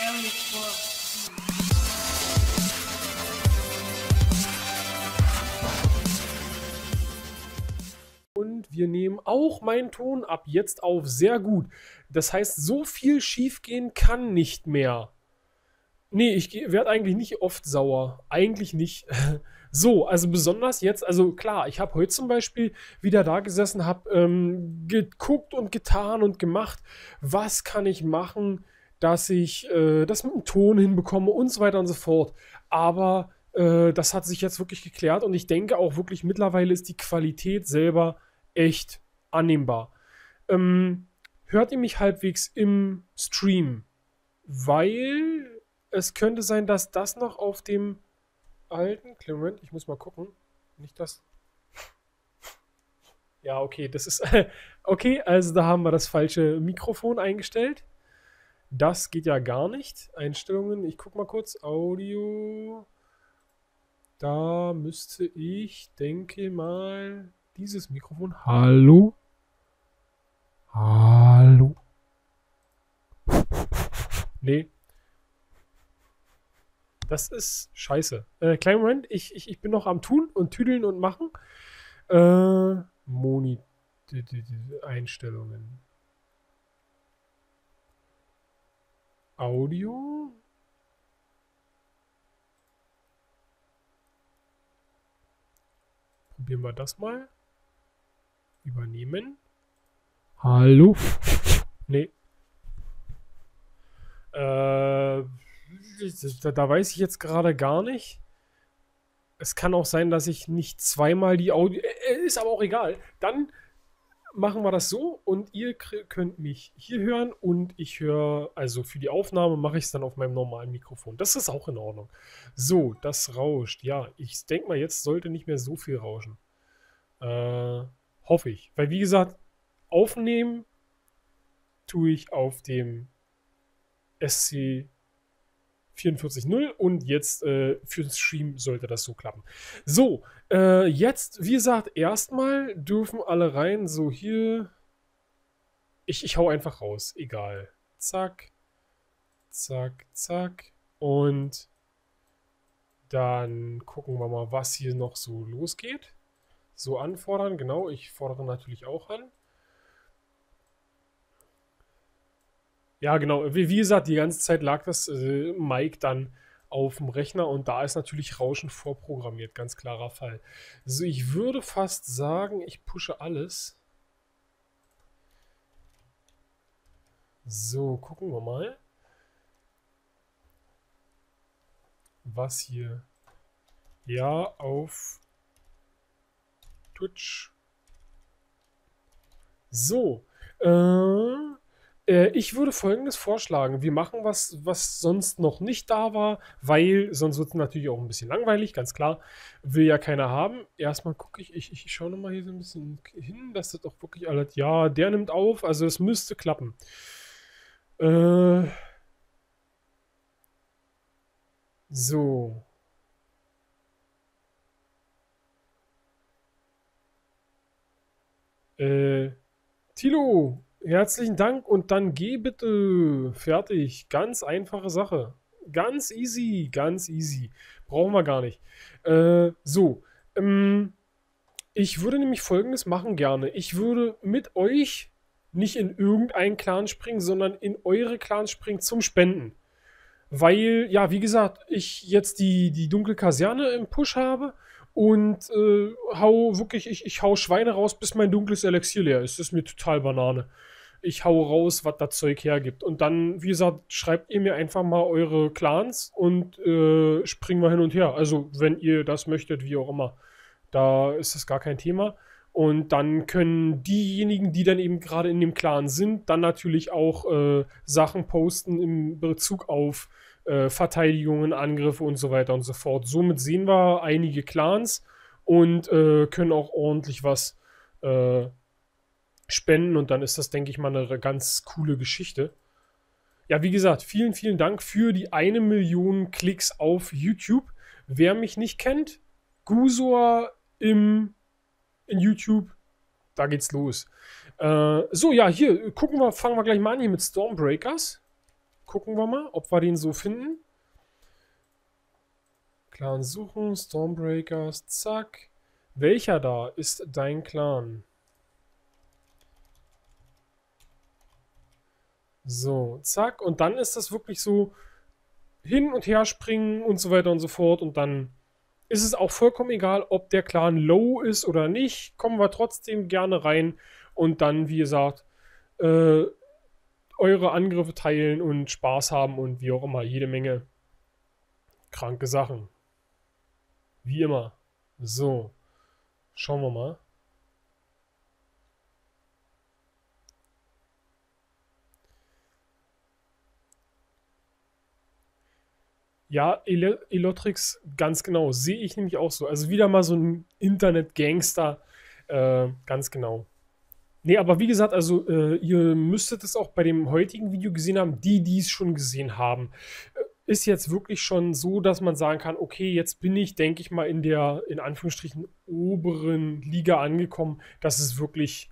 Und wir nehmen auch meinen Ton ab jetzt auf. Sehr gut. Das heißt, so viel schiefgehen kann nicht mehr. Nee, ich werde eigentlich nicht oft sauer. Eigentlich nicht. So, also besonders jetzt, also klar, ich habe heute zum Beispiel wieder da gesessen, habe geguckt und getan und gemacht, was kann ich machen, dass ich das mit dem Ton hinbekomme und so weiter und so fort. Aber das hat sich jetzt wirklich geklärt und ich denke auch wirklich, mittlerweile ist die Qualität selber echt annehmbar. Hört ihr mich halbwegs im Stream? Weil es könnte sein, dass das noch auf dem alten. Clement, ich muss mal gucken. Nicht das. Ja, okay, das ist. Okay, also da haben wir das falsche Mikrofon eingestellt. Das geht ja gar nicht. Einstellungen, ich guck mal kurz. Audio. Da müsste ich, denke mal, dieses Mikrofon. Hallo? Hallo? Nee. Das ist scheiße. Kleinen Moment, ich bin noch am Tun und Tüdeln und Machen. Einstellungen. Audio. Probieren wir das mal. Übernehmen. Hallo? Nee. Da weiß ich jetzt gerade gar nicht. Es kann auch sein, dass ich nicht zweimal die Audio... ist aber auch egal. Dann machen wir das so und ihr könnt mich hier hören und ich höre, also für die Aufnahme mache ich es dann auf meinem normalen Mikrofon. Das ist auch in Ordnung. So, das rauscht. Ja, ich denke mal, jetzt sollte nicht mehr so viel rauschen. Hoffe ich. Weil wie gesagt, aufnehmen tue ich auf dem SC 44.0 und jetzt für den Stream sollte das so klappen. So, jetzt, wie gesagt, erstmal dürfen alle rein. So, hier. Ich hau einfach raus. Egal. Zack. Zack, zack. Und dann gucken wir mal, was hier noch so losgeht. So anfordern, genau. Ich fordere natürlich auch an. Ja, genau. Wie gesagt, die ganze Zeit lag das Mic dann auf dem Rechner und da ist natürlich Rauschen vorprogrammiert, ganz klarer Fall. So, ich würde fast sagen, ich pushe alles. So, gucken wir mal, was hier. Ja, auf Twitch. So, ich würde Folgendes vorschlagen. Wir machen was sonst noch nicht da war, weil sonst wird es natürlich auch ein bisschen langweilig, ganz klar. Will ja keiner haben. Erstmal gucke ich schaue nochmal hier so ein bisschen hin, dass das auch wirklich alles... Ja, der nimmt auf, also es müsste klappen. So. Tilo, herzlichen Dank und dann geh bitte. Fertig. Ganz einfache Sache. Ganz easy, ganz easy. Brauchen wir gar nicht. So. Ich würde nämlich Folgendes machen gerne. Ich würde mit euch nicht in irgendeinen Clan springen, sondern in eure Clans springen zum Spenden. Weil, ja, wie gesagt, ich jetzt die dunkle Kaserne im Push habe und hau wirklich, ich hau Schweine raus, bis mein dunkles Elixier leer ist. Das ist mir total Banane. Ich hau raus, was das Zeug hergibt. Und dann, wie gesagt, schreibt ihr mir einfach mal eure Clans und springen wir hin und her. Also, wenn ihr das möchtet, wie auch immer. Da ist das gar kein Thema. Und dann können diejenigen, die dann eben gerade in dem Clan sind, dann natürlich auch Sachen posten in Bezug auf Verteidigungen, Angriffe und so weiter und so fort. Somit sehen wir einige Clans und können auch ordentlich was spenden und dann ist das, denke ich mal, eine ganz coole Geschichte. Ja, wie gesagt, vielen, vielen Dank für die 1 Million Klicks auf YouTube. Wer mich nicht kennt, Gusor in YouTube, da geht's los. So, ja, hier, fangen wir gleich mal an hier mit Stormbreakers. Gucken wir mal, ob wir den so finden. Clan suchen, Stormbreakers, zack. Welcher da ist dein Clan? So, zack. Und dann ist das wirklich so hin und her springen und so weiter und so fort. Und dann ist es auch vollkommen egal, ob der Clan low ist oder nicht. Kommen wir trotzdem gerne rein und dann, wie gesagt, eure Angriffe teilen und Spaß haben und wie auch immer. Jede Menge kranke Sachen. Wie immer. So, schauen wir mal. Ja, Elotrix, ganz genau. Sehe ich nämlich auch so. Also wieder mal so ein Internet-Gangster. Ganz genau. Nee, aber wie gesagt, also ihr müsstet es auch bei dem heutigen Video gesehen haben, die es schon gesehen haben. Ist jetzt wirklich schon so, dass man sagen kann, okay, jetzt bin ich, denke ich mal, in der, in Anführungsstrichen, oberen Liga angekommen. Das ist wirklich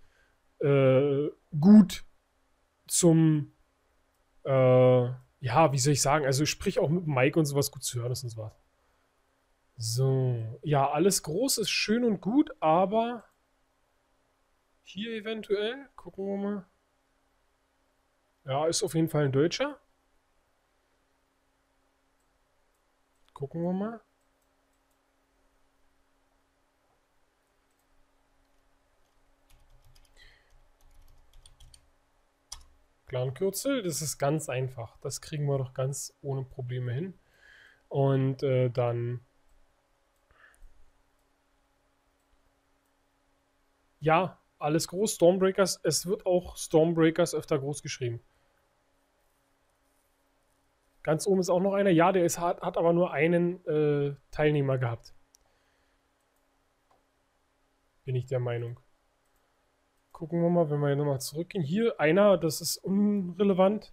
gut zum ja, wie soll ich sagen, also sprich auch mit Mike und sowas gut zu hören ist und sowas. So, ja, alles groß ist schön und gut, aber hier eventuell, gucken wir mal. Ja, ist auf jeden Fall ein Deutscher. Gucken wir mal. Clankürzel, das ist ganz einfach. Das kriegen wir doch ganz ohne Probleme hin. Und dann... Ja, alles groß, Stormbreakers. Es wird auch Stormbreakers öfter groß geschrieben. Ganz oben ist auch noch einer. Ja, der ist, hat aber nur einen Teilnehmer gehabt. Bin ich der Meinung. Gucken wir mal, wenn wir hier nochmal zurückgehen. Hier einer, das ist unrelevant.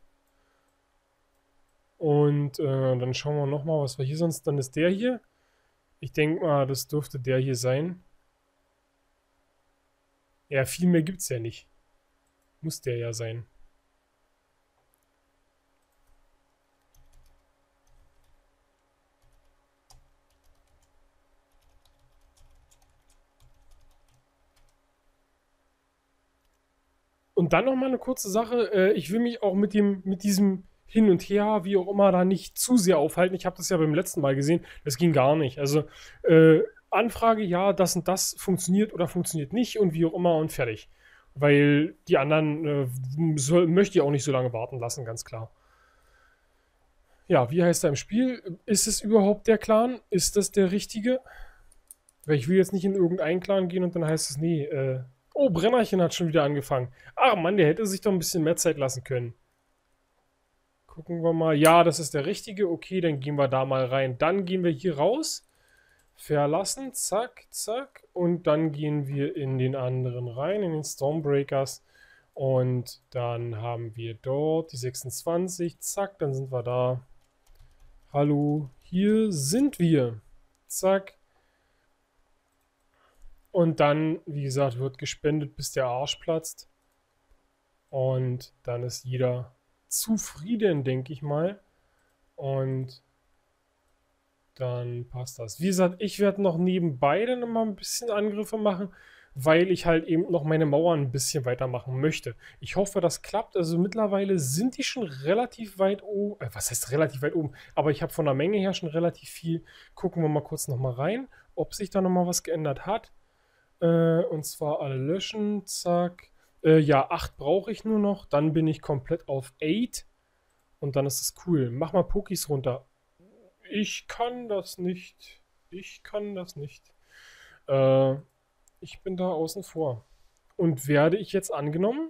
Und dann schauen wir nochmal, was wir hier sonst. Dann ist der hier. Ich denke mal, das dürfte der hier sein. Ja, viel mehr gibt es ja nicht. Muss der ja sein. Und dann nochmal eine kurze Sache. Ich will mich auch mit diesem Hin und Her, wie auch immer, da nicht zu sehr aufhalten. Ich habe das ja beim letzten Mal gesehen. Das ging gar nicht. Also Anfrage, ja, das und das funktioniert oder funktioniert nicht und wie auch immer und fertig. Weil die anderen möchte ich auch nicht so lange warten lassen, ganz klar. Ja, wie heißt er im Spiel? Ist es überhaupt der Clan? Ist das der richtige? Weil ich will jetzt nicht in irgendeinen Clan gehen und dann heißt es, nee, oh, Brennerchen hat schon wieder angefangen. Ach Mann, der hätte sich doch ein bisschen mehr Zeit lassen können. Gucken wir mal. Ja, das ist der richtige. Okay, dann gehen wir da mal rein. Dann gehen wir hier raus. Verlassen. Zack, zack. Und dann gehen wir in den anderen rein, in den Stormbreakers. Und dann haben wir dort die 26. Zack, dann sind wir da. Hallo, hier sind wir. Zack. Und dann, wie gesagt, wird gespendet, bis der Arsch platzt. Und dann ist jeder zufrieden, denke ich mal. Und dann passt das. Wie gesagt, ich werde noch nebenbei dann immer ein bisschen Angriffe machen, weil ich halt eben noch meine Mauern ein bisschen weitermachen möchte. Ich hoffe, das klappt. Also mittlerweile sind die schon relativ weit oben. Was heißt relativ weit oben? Aber ich habe von der Menge her schon relativ viel. Gucken wir mal kurz nochmal rein, ob sich da nochmal was geändert hat. Und zwar alle löschen, zack. Ja, 8 brauche ich nur noch. Dann bin ich komplett auf 8. Und dann ist es cool. Mach mal Pokis runter. Ich kann das nicht. Ich kann das nicht. Ich bin da außen vor. Und werde ich jetzt angenommen?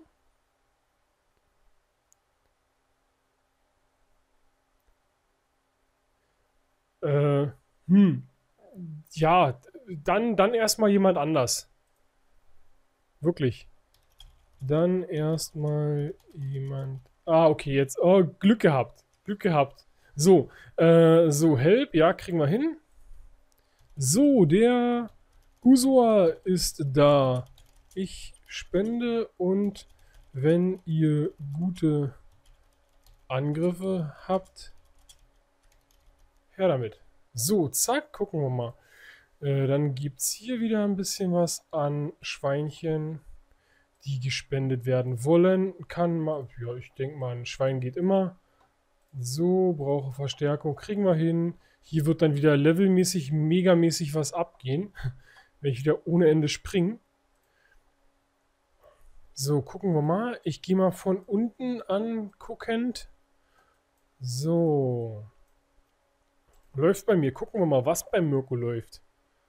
Äh, hm. Ja, dann erstmal jemand anders. Wirklich. Dann erstmal jemand. Ah, okay, jetzt. Oh, Glück gehabt. Glück gehabt. So, so, Help, ja, kriegen wir hin. So, der Gusua ist da. Ich spende und wenn ihr gute Angriffe habt, her damit. So, zack, gucken wir mal. Dann gibt es hier wieder ein bisschen was an Schweinchen, die gespendet werden wollen. Kann mal, ja, ich denke mal, ein Schwein geht immer. So, brauche Verstärkung, kriegen wir hin. Hier wird dann wieder levelmäßig, megamäßig was abgehen, wenn ich wieder ohne Ende springe. So, gucken wir mal. Ich gehe mal von unten anguckend. So. Läuft bei mir. Gucken wir mal, was bei Mirko läuft.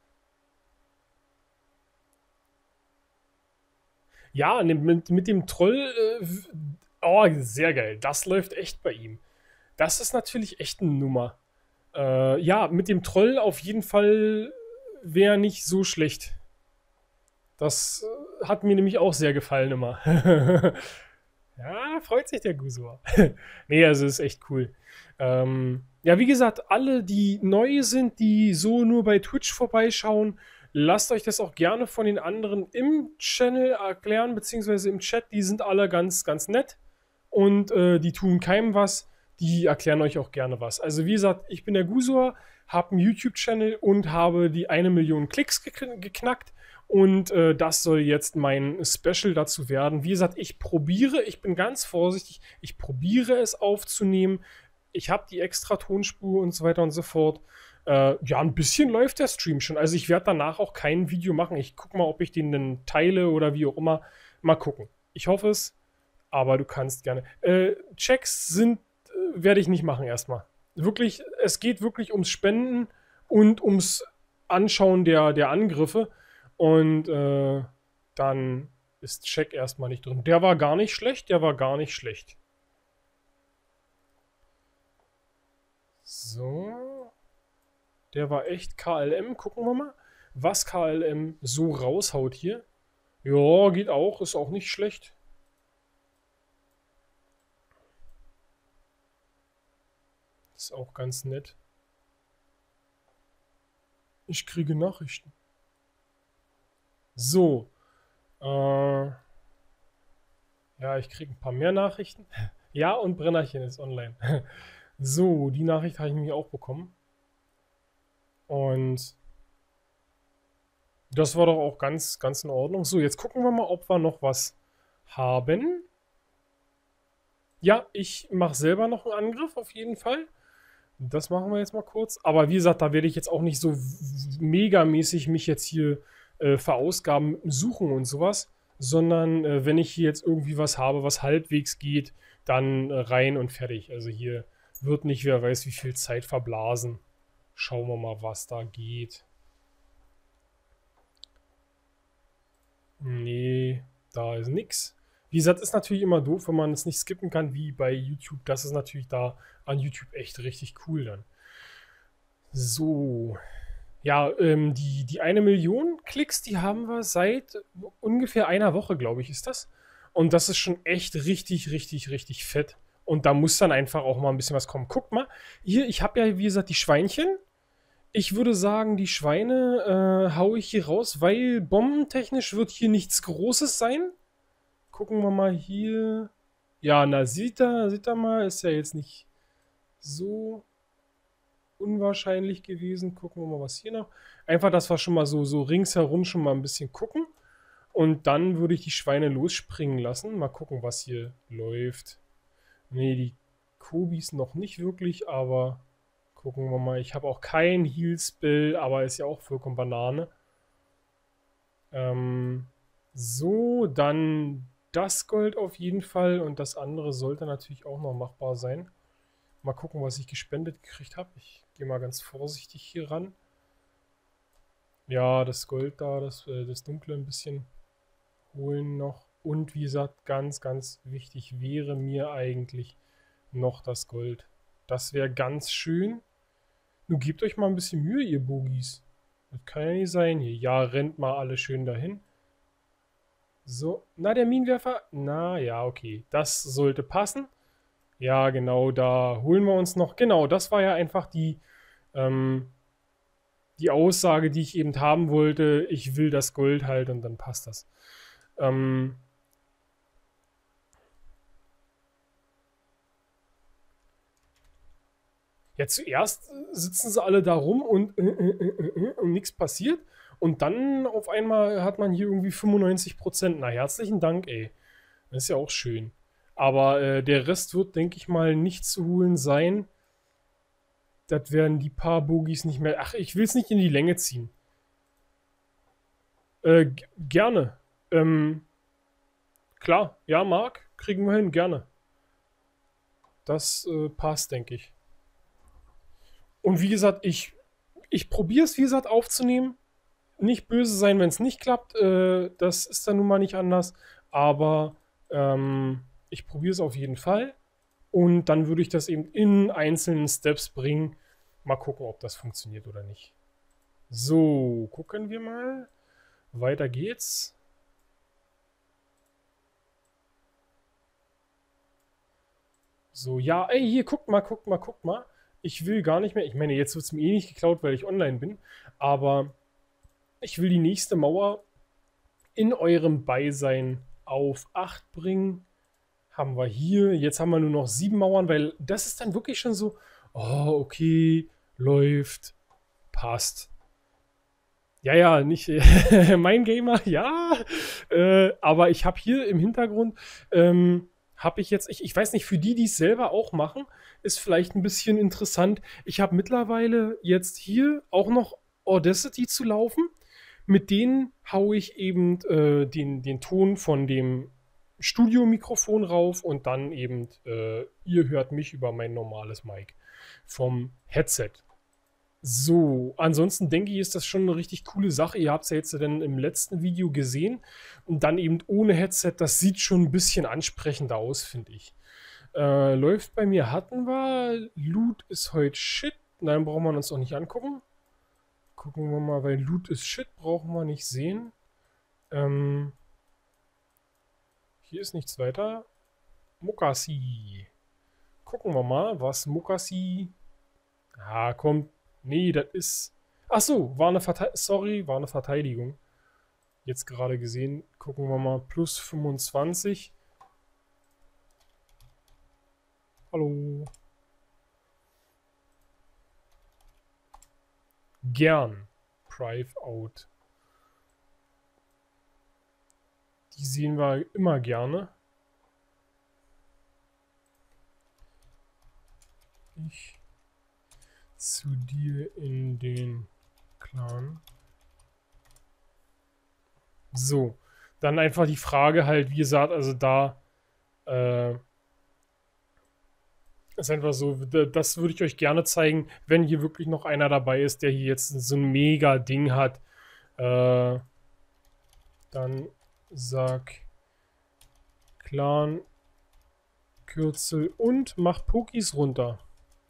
Ja, mit dem Troll. Oh, sehr geil. Das läuft echt bei ihm. Das ist natürlich echt eine Nummer. Ja, mit dem Troll auf jeden Fall wäre nicht so schlecht. Das hat mir nämlich auch sehr gefallen immer. Ja, freut sich der Gusua. Nee, also ist echt cool. Ja, wie gesagt, alle, die neu sind, die so nur bei Twitch vorbeischauen, lasst euch das auch gerne von den anderen im Channel erklären, beziehungsweise im Chat. Die sind alle ganz, ganz nett und die tun keinem was. Die erklären euch auch gerne was. Also wie gesagt, ich bin der Gusua, habe einen YouTube-Channel und habe die 1 Million Klicks geknackt. Und das soll jetzt mein Special dazu werden. Wie gesagt, ich bin ganz vorsichtig, ich probiere es aufzunehmen. Ich habe die extra Tonspur und so weiter und so fort. Ja, ein bisschen läuft der Stream schon. Also ich werde danach auch kein Video machen. Ich gucke mal, ob ich den dann teile oder wie auch immer. Mal gucken. Ich hoffe es, aber du kannst gerne. Checks werde ich nicht machen erstmal. Wirklich, es geht wirklich ums Spenden und ums Anschauen der Angriffe. Und dann ist Check erstmal nicht drin. Der war gar nicht schlecht, der war gar nicht schlecht. So. Der war echt KLM. Gucken wir mal, was KLM so raushaut hier. Ja, geht auch, ist auch nicht schlecht. Ist auch ganz nett. Ich kriege Nachrichten. So. Ja, ich kriege ein paar mehr Nachrichten. Ja, und Brennerchen ist online. So, die Nachricht habe ich nämlich auch bekommen. Und das war doch auch ganz, ganz in Ordnung. So, jetzt gucken wir mal, ob wir noch was haben. Ja, ich mache selber noch einen Angriff, auf jeden Fall. Das machen wir jetzt mal kurz. Aber wie gesagt, da werde ich jetzt auch nicht so megamäßig mich jetzt hier verausgaben mit dem Suchen und sowas. Sondern wenn ich hier jetzt irgendwie was habe, was halbwegs geht, dann rein und fertig. Also hier wird nicht, wer weiß, wie viel Zeit verblasen. Schauen wir mal, was da geht. Nee, da ist nix. Wie gesagt, ist natürlich immer doof, wenn man es nicht skippen kann, wie bei YouTube. Das ist natürlich da an YouTube echt richtig cool dann. So. Ja, die 1 Million Klicks, die haben wir seit ungefähr einer Woche, glaube ich, ist das. Und das ist schon echt richtig, richtig, richtig fett. Und da muss dann einfach auch mal ein bisschen was kommen. Guckt mal, hier, ich habe ja, wie gesagt, die Schweinchen. Ich würde sagen, die Schweine haue ich hier raus, weil bombentechnisch wird hier nichts Großes sein. Gucken wir mal hier. Ja, na, seht ihr mal, ist ja jetzt nicht so unwahrscheinlich gewesen. Gucken wir mal, was hier noch. Einfach, dass wir schon mal so ringsherum schon mal ein bisschen gucken. Und dann würde ich die Schweine losspringen lassen. Mal gucken, was hier läuft. Ne, die Kobis noch nicht wirklich, aber gucken wir mal. Ich habe auch kein Heal-Spell, aber ist ja auch vollkommen Banane. So, dann das Gold auf jeden Fall und das andere sollte natürlich auch noch machbar sein. Mal gucken, was ich gespendet gekriegt habe. Ich gehe mal ganz vorsichtig hier ran. Ja, das Gold da, das Dunkle ein bisschen holen noch. Und wie gesagt, ganz, ganz wichtig wäre mir eigentlich noch das Gold. Das wäre ganz schön. Nun gebt euch mal ein bisschen Mühe, ihr Bogis. Das kann ja nicht sein hier. Ja, rennt mal alle schön dahin. So, na, der Minenwerfer. Na, ja, okay. Das sollte passen. Ja, genau, da holen wir uns noch. Genau, das war ja einfach die Aussage, die ich eben haben wollte. Ich will das Gold halt und dann passt das. Ja, zuerst sitzen sie alle da rum und nichts passiert. Und dann auf einmal hat man hier irgendwie 95%. Na, herzlichen Dank, ey. Das ist ja auch schön. Aber der Rest wird, denke ich mal, nicht zu holen sein. Das werden die paar Bogies nicht mehr. Ach, ich will es nicht in die Länge ziehen. Gerne. Klar, ja, Marc, kriegen wir hin, gerne. Das passt, denke ich. Und wie gesagt, ich probiere es, wie gesagt, aufzunehmen. Nicht böse sein, wenn es nicht klappt. Das ist dann nun mal nicht anders. Aber ich probiere es auf jeden Fall. Und dann würde ich das eben in einzelnen Steps bringen. Mal gucken, ob das funktioniert oder nicht. So, gucken wir mal. Weiter geht's. So, ja, ey, hier, guckt mal, guckt mal, guckt mal. Ich will gar nicht mehr. Ich meine, jetzt wird es mir eh nicht geklaut, weil ich online bin. Aber ich will die nächste Mauer in eurem Beisein auf 8 bringen. Haben wir hier. Jetzt haben wir nur noch 7 Mauern, weil das ist dann wirklich schon so, oh, okay, läuft, passt. Ja, ja, nicht mein Gamer, ja. Aber ich habe hier im Hintergrund, habe ich jetzt, ich weiß nicht, für die, die es selber auch machen, ist vielleicht ein bisschen interessant. Ich habe mittlerweile jetzt hier auch noch Audacity zu laufen. Mit denen haue ich eben den Ton von dem Studiomikrofon rauf und dann eben, ihr hört mich über mein normales Mic vom Headset. So, ansonsten denke ich, ist das schon eine richtig coole Sache. Ihr habt es ja jetzt dann im letzten Video gesehen. Und dann eben ohne Headset, das sieht schon ein bisschen ansprechender aus, finde ich. Läuft bei mir, hatten wir. Loot ist heute Shit. Nein, brauchen wir uns auch nicht angucken. Gucken wir mal, weil Loot ist Shit, brauchen wir nicht sehen. Hier ist nichts weiter. Mokassi. Gucken wir mal, was Mokassi. Ah, kommt. Nee, das ist. Ach so, war eine Sorry, war eine Verteidigung. Jetzt gerade gesehen. Gucken wir mal. Plus 25. Hallo. Gern. Prive out. Die sehen wir immer gerne. Ich zu dir in den Clan. So, dann einfach die Frage halt, wie gesagt, also da ist einfach so, das würde ich euch gerne zeigen, wenn hier wirklich noch einer dabei ist, der hier jetzt so ein mega Ding hat. Dann sag Clan Kürzel und mach Pokis runter.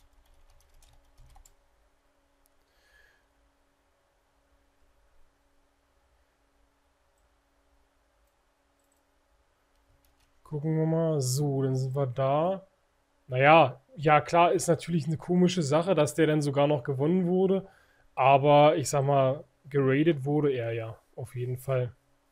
Gucken wir mal. So, dann sind wir da. Naja, ja klar, ist natürlich eine komische Sache, dass der dann sogar noch gewonnen wurde. Aber ich sag mal, geradet wurde er ja, auf jeden Fall.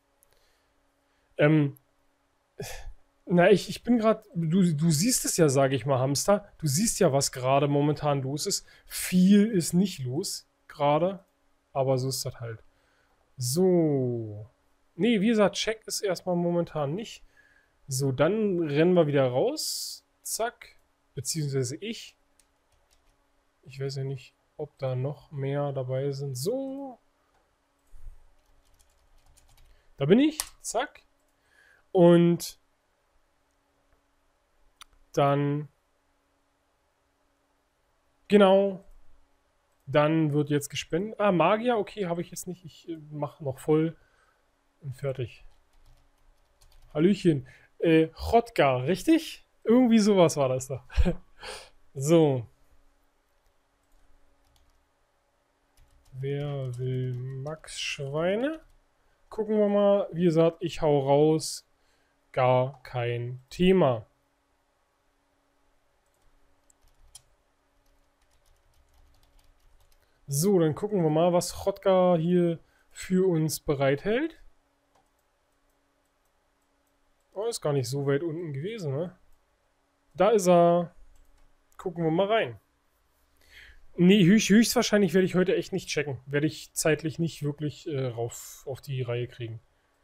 Na, ich bin gerade, du siehst es ja, sage ich mal, Hamster. Du siehst ja, was gerade momentan los ist. Viel ist nicht los, gerade. Aber so ist das halt. So. Nee, wie gesagt, Check ist erstmal momentan nicht. So, dann rennen wir wieder raus. Zack. Beziehungsweise ich. Ich weiß ja nicht, ob da noch mehr dabei sind. So. Da bin ich. Zack. Und dann. Genau. Dann wird jetzt gespendet. Ah, Magier. Okay, habe ich jetzt nicht. Ich mache noch voll. Und fertig. Hallöchen. Chotka, richtig? Irgendwie sowas war das da. So. Wer will Max Schweine? Gucken wir mal. Wie gesagt, ich hau raus. Gar kein Thema. So, dann gucken wir mal, was Chotka hier für uns bereithält. Oh, ist gar nicht so weit unten gewesen, ne? Da ist er. Gucken wir mal rein. Nee, höchstwahrscheinlich werde ich heute echt nicht checken. Werde ich zeitlich nicht wirklich auf die Reihe kriegen.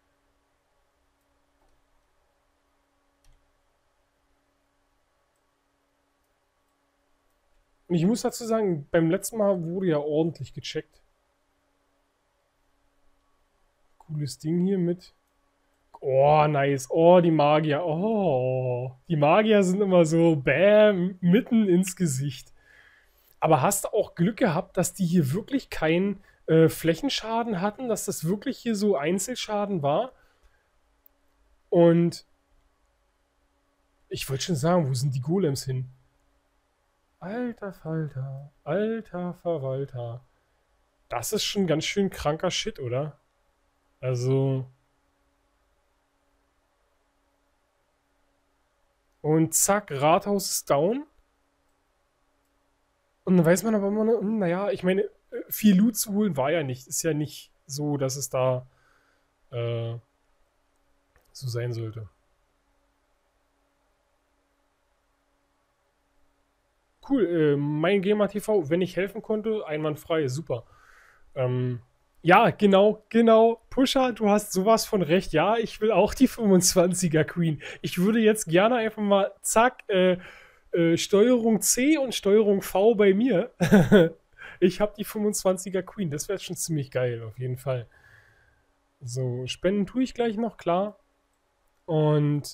Und ich muss dazu sagen, beim letzten Mal wurde ja ordentlich gecheckt. Cooles Ding hier mit. Oh, nice. Oh, die Magier. Oh, die Magier sind immer so, bam, mitten ins Gesicht. Aber hast du auch Glück gehabt, dass die hier wirklich keinen Flächenschaden hatten, dass das wirklich hier so Einzelschaden war? Und ich wollte schon sagen, wo sind die Golems hin? Alter Falter, alter Verwalter. Das ist schon ganz schön kranker Shit, oder? Also. Und zack, Rathaus ist down. Und dann weiß man aber immer, naja, ich meine, viel Loot zu holen war ja nicht. Ist ja nicht so, dass es da äh, so sein sollte. Cool, mein Gamer TV, wenn ich helfen konnte, einwandfrei, super. Ähm, ja, genau. Pusher, du hast sowas von recht. Ja, ich will auch die 25er Queen. Ich würde jetzt gerne einfach mal, zack, Steuerung C und Steuerung V bei mir. Ich habe die 25er Queen. Das wäre schon ziemlich geil, auf jeden Fall. So, Spenden tue ich gleich noch, klar. Und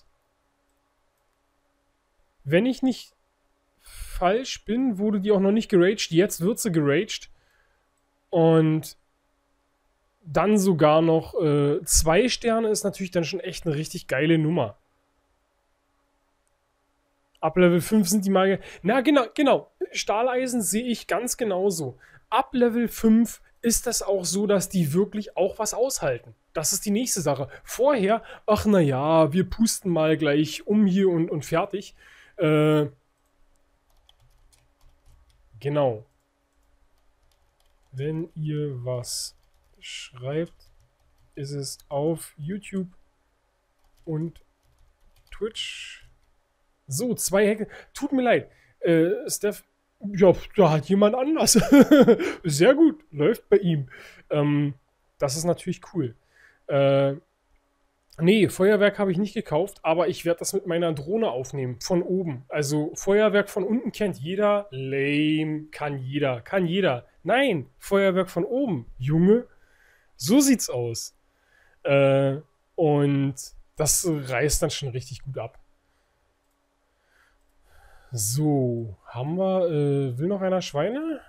wenn ich nicht falsch bin, wurde die auch noch nicht geraged. Jetzt wird sie geraged. Und dann sogar noch 2 Sterne ist natürlich dann schon echt eine richtig geile Nummer. Ab Level 5 sind die Magier. Na, genau. Stahleisen sehe ich ganz genauso. Ab Level 5 ist das auch so, dass die wirklich auch was aushalten. Das ist die nächste Sache. Vorher, ach naja, wir pusten mal gleich um hier und fertig. Genau. Wenn ihr was schreibt, ist es auf YouTube und Twitch. So, 2 Hacke. Tut mir leid. Steph, ja, da hat jemand anders. Sehr gut, läuft bei ihm. Das ist natürlich cool. Äh, nee, Feuerwerk habe ich nicht gekauft, aber ich werde das mit meiner Drohne aufnehmen, von oben. Also Feuerwerk von unten kennt jeder. Lame, kann jeder. Kann jeder. Nein, Feuerwerk von oben. Junge, so sieht's aus. Äh, und das reißt dann schon richtig gut ab. So, haben wir, will noch einer Schweine?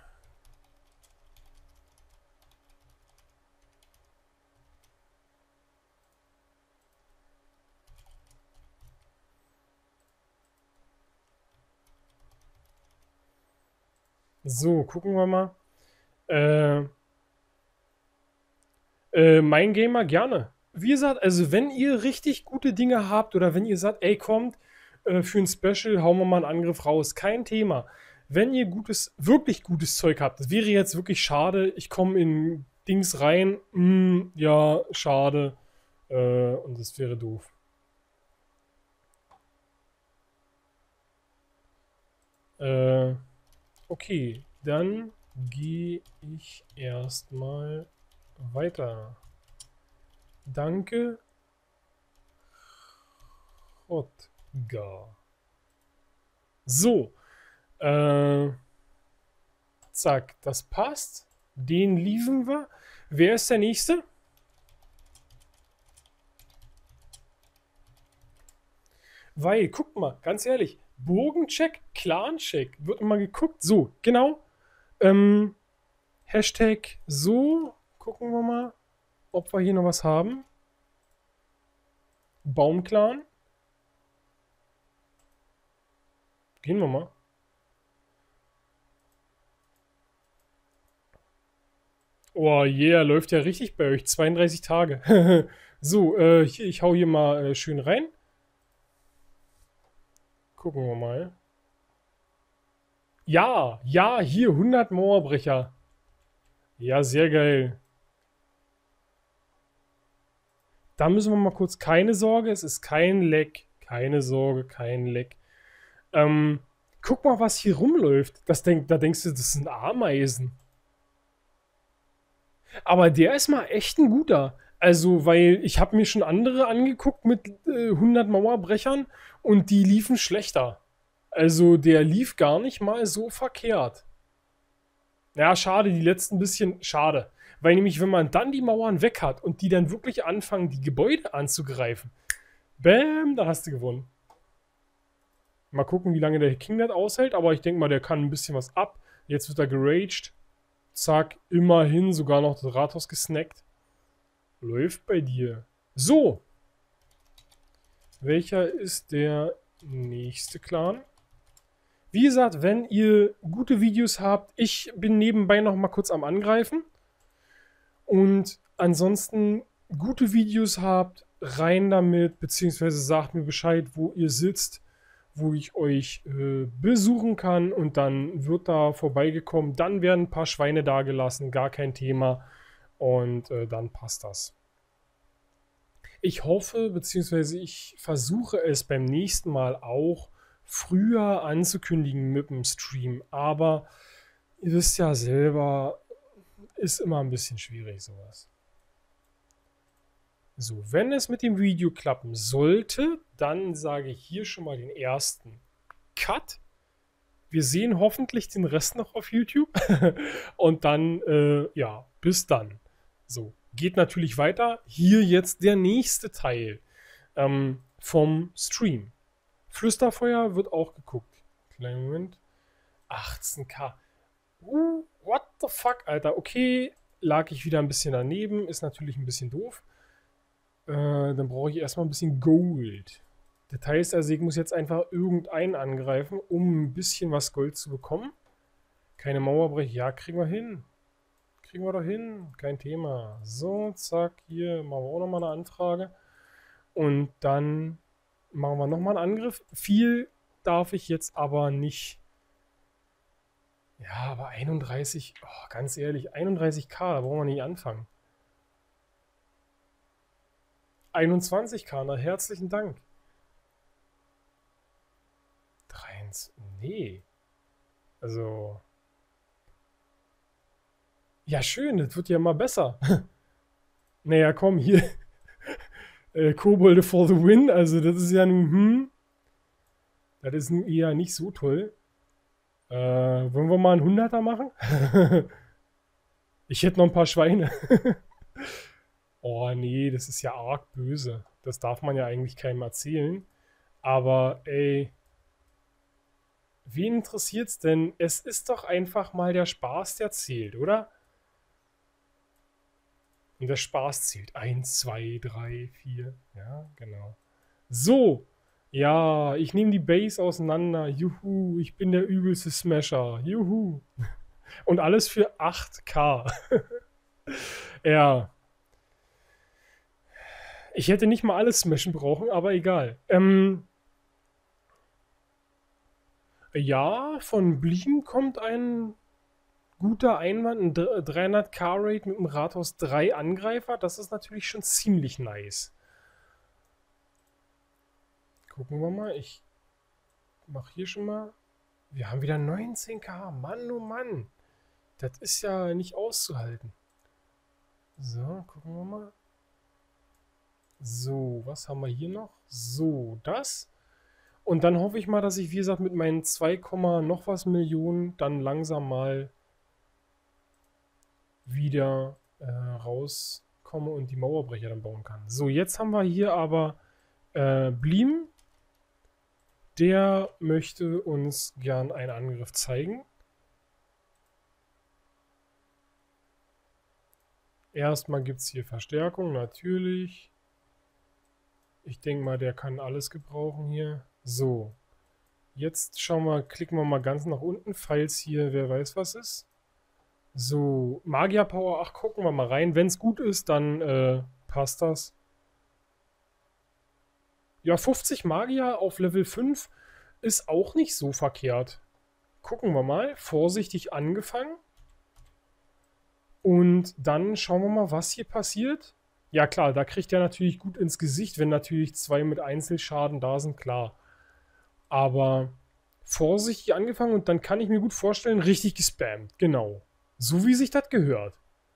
So, gucken wir mal. Äh, mein Gamer gerne. Wie gesagt, also wenn ihr richtig gute Dinge habt oder wenn ihr sagt, ey, kommt, für ein Special hauen wir mal einen Angriff raus, kein Thema. Wenn ihr gutes, wirklich gutes Zeug habt, das wäre jetzt wirklich schade, ich komme in Dings rein, ja, schade, und das wäre doof. Okay, dann gehe ich erstmal weiter. Danke, Rotgar. So, äh, zack, das passt. Den liefen wir. Wer ist der Nächste? Weil, guckt mal, ganz ehrlich, Burgencheck, Clan-Check, wird immer geguckt. So, genau. Hashtag so. Gucken wir mal, ob wir hier noch was haben. Baumclan. Gehen wir mal. Oh yeah, läuft ja richtig bei euch. 32 Tage. So, hier, ich hau hier mal schön rein. Gucken wir mal. Ja, hier 100 Mauerbrecher. Ja, sehr geil. Da müssen wir mal kurz, keine Sorge, es ist kein Leck. Keine Sorge, kein Leck. Guck mal, was hier rumläuft. Da denkst du, das sind Ameisen. Aber der ist mal echt ein guter. Also, weil ich habe mir schon andere angeguckt mit 100 Mauerbrechern und die liefen schlechter. Also, der lief gar nicht mal so verkehrt. Ja, schade, die letzten bisschen schade. Weil nämlich, wenn man dann die Mauern weg hat und die dann wirklich anfangen, die Gebäude anzugreifen, bäm, dann hast du gewonnen. Mal gucken, wie lange der King das aushält, aber ich denke mal, der kann ein bisschen was ab. Jetzt wird er geraged. Zack, immerhin sogar noch das Rathaus gesnackt. Läuft bei dir. So. Welcher ist der nächste Clan? Wie gesagt, wenn ihr gute Videos habt, ich bin nebenbei noch mal kurz am Angreifen. Und ansonsten gute Videos habt, rein damit, beziehungsweise sagt mir Bescheid, wo ihr sitzt, wo ich euch besuchen kann und dann wird da vorbeigekommen. Dann werden ein paar Schweine da gelassen, gar kein Thema. Und dann passt das. Ich hoffe, beziehungsweise ich versuche es beim nächsten Mal auch früher anzukündigen mit dem Stream. Aber ihr wisst ja selber, ist immer ein bisschen schwierig sowas. So, wenn es mit dem Video klappen sollte, dann sage ich hier schon mal den ersten Cut. Wir sehen hoffentlich den Rest noch auf YouTube. Und dann, ja, bis dann. So, geht natürlich weiter. Hier jetzt der nächste Teil vom Stream. Flüsterfeuer wird auch geguckt. Kleinen Moment. 18K. What the fuck, Alter. Okay, lag ich wieder ein bisschen daneben. Ist natürlich ein bisschen doof. Dann brauche ich erstmal ein bisschen Gold. Das heißt also, ich muss jetzt einfach irgendeinen angreifen, um ein bisschen was Gold zu bekommen. Keine Mauerbrecher. Ja, kriegen wir hin. Kriegen wir doch hin. Kein Thema. So, zack, hier machen wir auch nochmal eine Anfrage. Und dann machen wir nochmal einen Angriff. Viel darf ich jetzt aber nicht. Ja, aber 31, oh, ganz ehrlich, 31k, da brauchen wir nicht anfangen. 21k, na herzlichen Dank. 23, nee. Also. Ja, schön, das wird ja mal besser. Naja, komm, hier. Kobolde for the win, also das ist ja nun, das ist nun eher nicht so toll. Wollen wir mal einen 100er machen? Ich hätte noch ein paar Schweine. Oh nee, das ist ja arg böse. Das darf man ja eigentlich keinem erzählen. Aber ey, wen interessiert's denn? Es ist doch einfach mal der Spaß, der zählt, oder? Und der Spaß zählt. 1, 2, 3, 4. Ja, genau. So. Ja, ich nehme die Base auseinander. Juhu, ich bin der übelste Smasher. Juhu. Und alles für 8k. Ja. Ich hätte nicht mal alles smashen brauchen, aber egal. Ja, von Blim kommt ein guter Einwand, ein 300k-Rate mit dem Rathaus 3 Angreifer. Das ist natürlich schon ziemlich nice. Gucken wir mal. Ich mache hier schon mal. Wir haben wieder 19k. Mann, oh Mann. Das ist ja nicht auszuhalten. So, gucken wir mal. So, was haben wir hier noch? So, das. Und dann hoffe ich mal, dass ich, wie gesagt, mit meinen 2, noch was Millionen dann langsam mal wieder rauskomme und die Mauerbrecher dann bauen kann. So, jetzt haben wir hier aber Blim. Der möchte uns gern einen Angriff zeigen. Erstmal gibt es hier Verstärkung, natürlich. Ich denke mal, der kann alles gebrauchen hier. So. Jetzt schauen wir, klicken wir mal ganz nach unten, falls hier wer weiß was ist. So, Magier Power, ach, gucken wir mal rein. Wenn es gut ist, dann passt das. Ja, 50 Magier auf Level 5 ist auch nicht so verkehrt. Gucken wir mal. Vorsichtig angefangen. Und dann schauen wir mal, was hier passiert. Ja klar, da kriegt er natürlich gut ins Gesicht, wenn natürlich 2 mit Einzelschaden da sind, klar. Aber vorsichtig angefangen und dann kann ich mir gut vorstellen, richtig gespammt. Genau. So wie sich das gehört.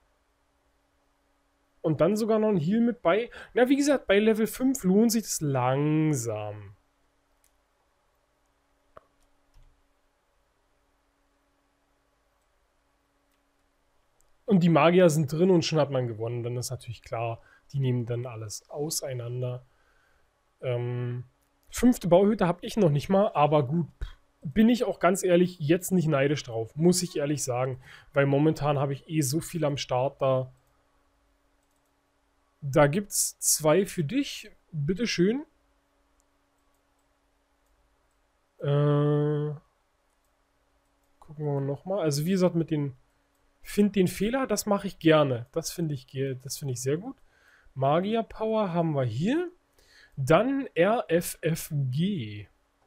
Und dann sogar noch ein Heal mit bei. Na, wie gesagt, bei Level 5 lohnt sich das langsam. Und die Magier sind drin und schon hat man gewonnen. Dann ist natürlich klar, die nehmen dann alles auseinander. 5. Bauhütte habe ich noch nicht mal, aber gut, bin ich auch ganz ehrlich jetzt nicht neidisch drauf, muss ich ehrlich sagen. Weil momentan habe ich so viel am Start da. Da gibt es 2 für dich. Bitteschön. Gucken wir nochmal. Also wie gesagt, mit den Find den Fehler, das mache ich gerne. Das finde ich sehr gut. Magier Power haben wir hier. Dann RFFG.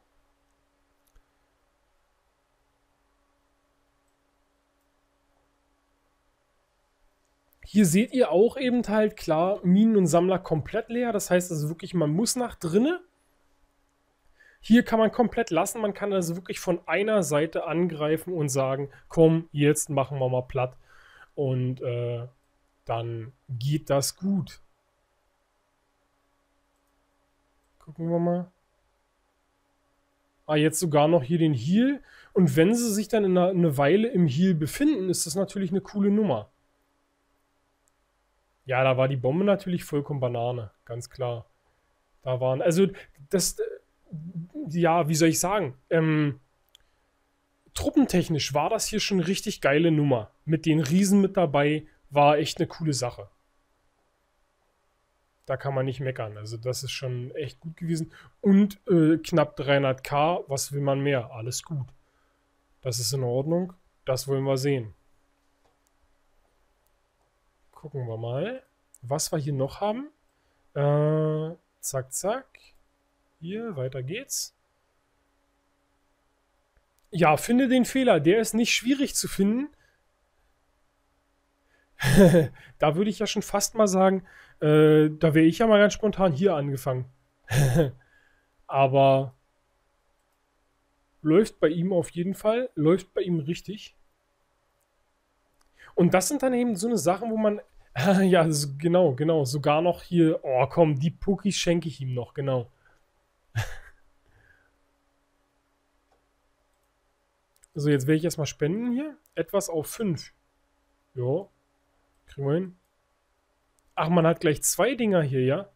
Hier seht ihr auch eben halt klar Minen und Sammler komplett leer. Das heißt also wirklich, man muss nach drinne. Hier kann man komplett lassen. Man kann also wirklich von einer Seite angreifen und sagen, komm, jetzt machen wir mal platt. Und dann geht das gut. Gucken wir mal. Ah, jetzt sogar noch hier den Heal. Und wenn sie sich dann in eine Weile im Heal befinden, ist das natürlich eine coole Nummer. Ja, da war die Bombe natürlich vollkommen Banane, ganz klar. Da waren, also das, ja, wie soll ich sagen, truppentechnisch war das hier schon eine richtig geile Nummer. Mit den Riesen mit dabei, war echt eine coole Sache. Da kann man nicht meckern. Also das ist schon echt gut gewesen. Und knapp 300k, was will man mehr? Alles gut. Das ist in Ordnung. Das wollen wir sehen. Gucken wir mal, was wir hier noch haben. Zack, zack. Hier, weiter geht's. Ja, finde den Fehler. Der ist nicht schwierig zu finden. Da würde ich ja schon fast mal sagen, da wäre ich ja mal ganz spontan hier angefangen. Aber läuft bei ihm auf jeden Fall. Läuft bei ihm richtig. Und das sind dann eben so eine Sachen, wo man, ja, genau, sogar noch hier, oh komm, die Pokis schenke ich ihm noch, genau. So, jetzt werde ich erstmal spenden hier. Etwas auf 5. Ja, kriegen wir hin. Ach, man hat gleich 2 Dinger hier, ja?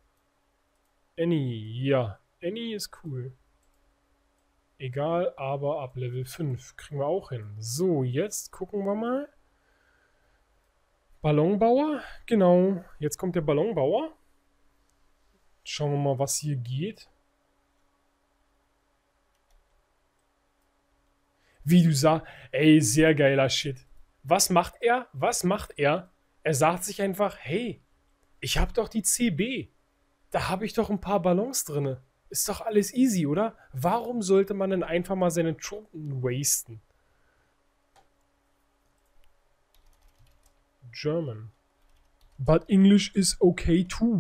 Annie, ja. Annie ist cool. Egal, aber ab Level 5 kriegen wir auch hin. So, jetzt gucken wir mal. Ballonbauer, genau. Jetzt kommt der Ballonbauer. Schauen wir mal, was hier geht. Wie du sagst, ey, sehr geiler Shit. Was macht er? Was macht er? Er sagt sich einfach, hey, ich habe doch die CB. Da habe ich doch ein paar Ballons drin. Ist doch alles easy, oder? Warum sollte man denn einfach mal seine Truppen wasten? German. But English is okay too.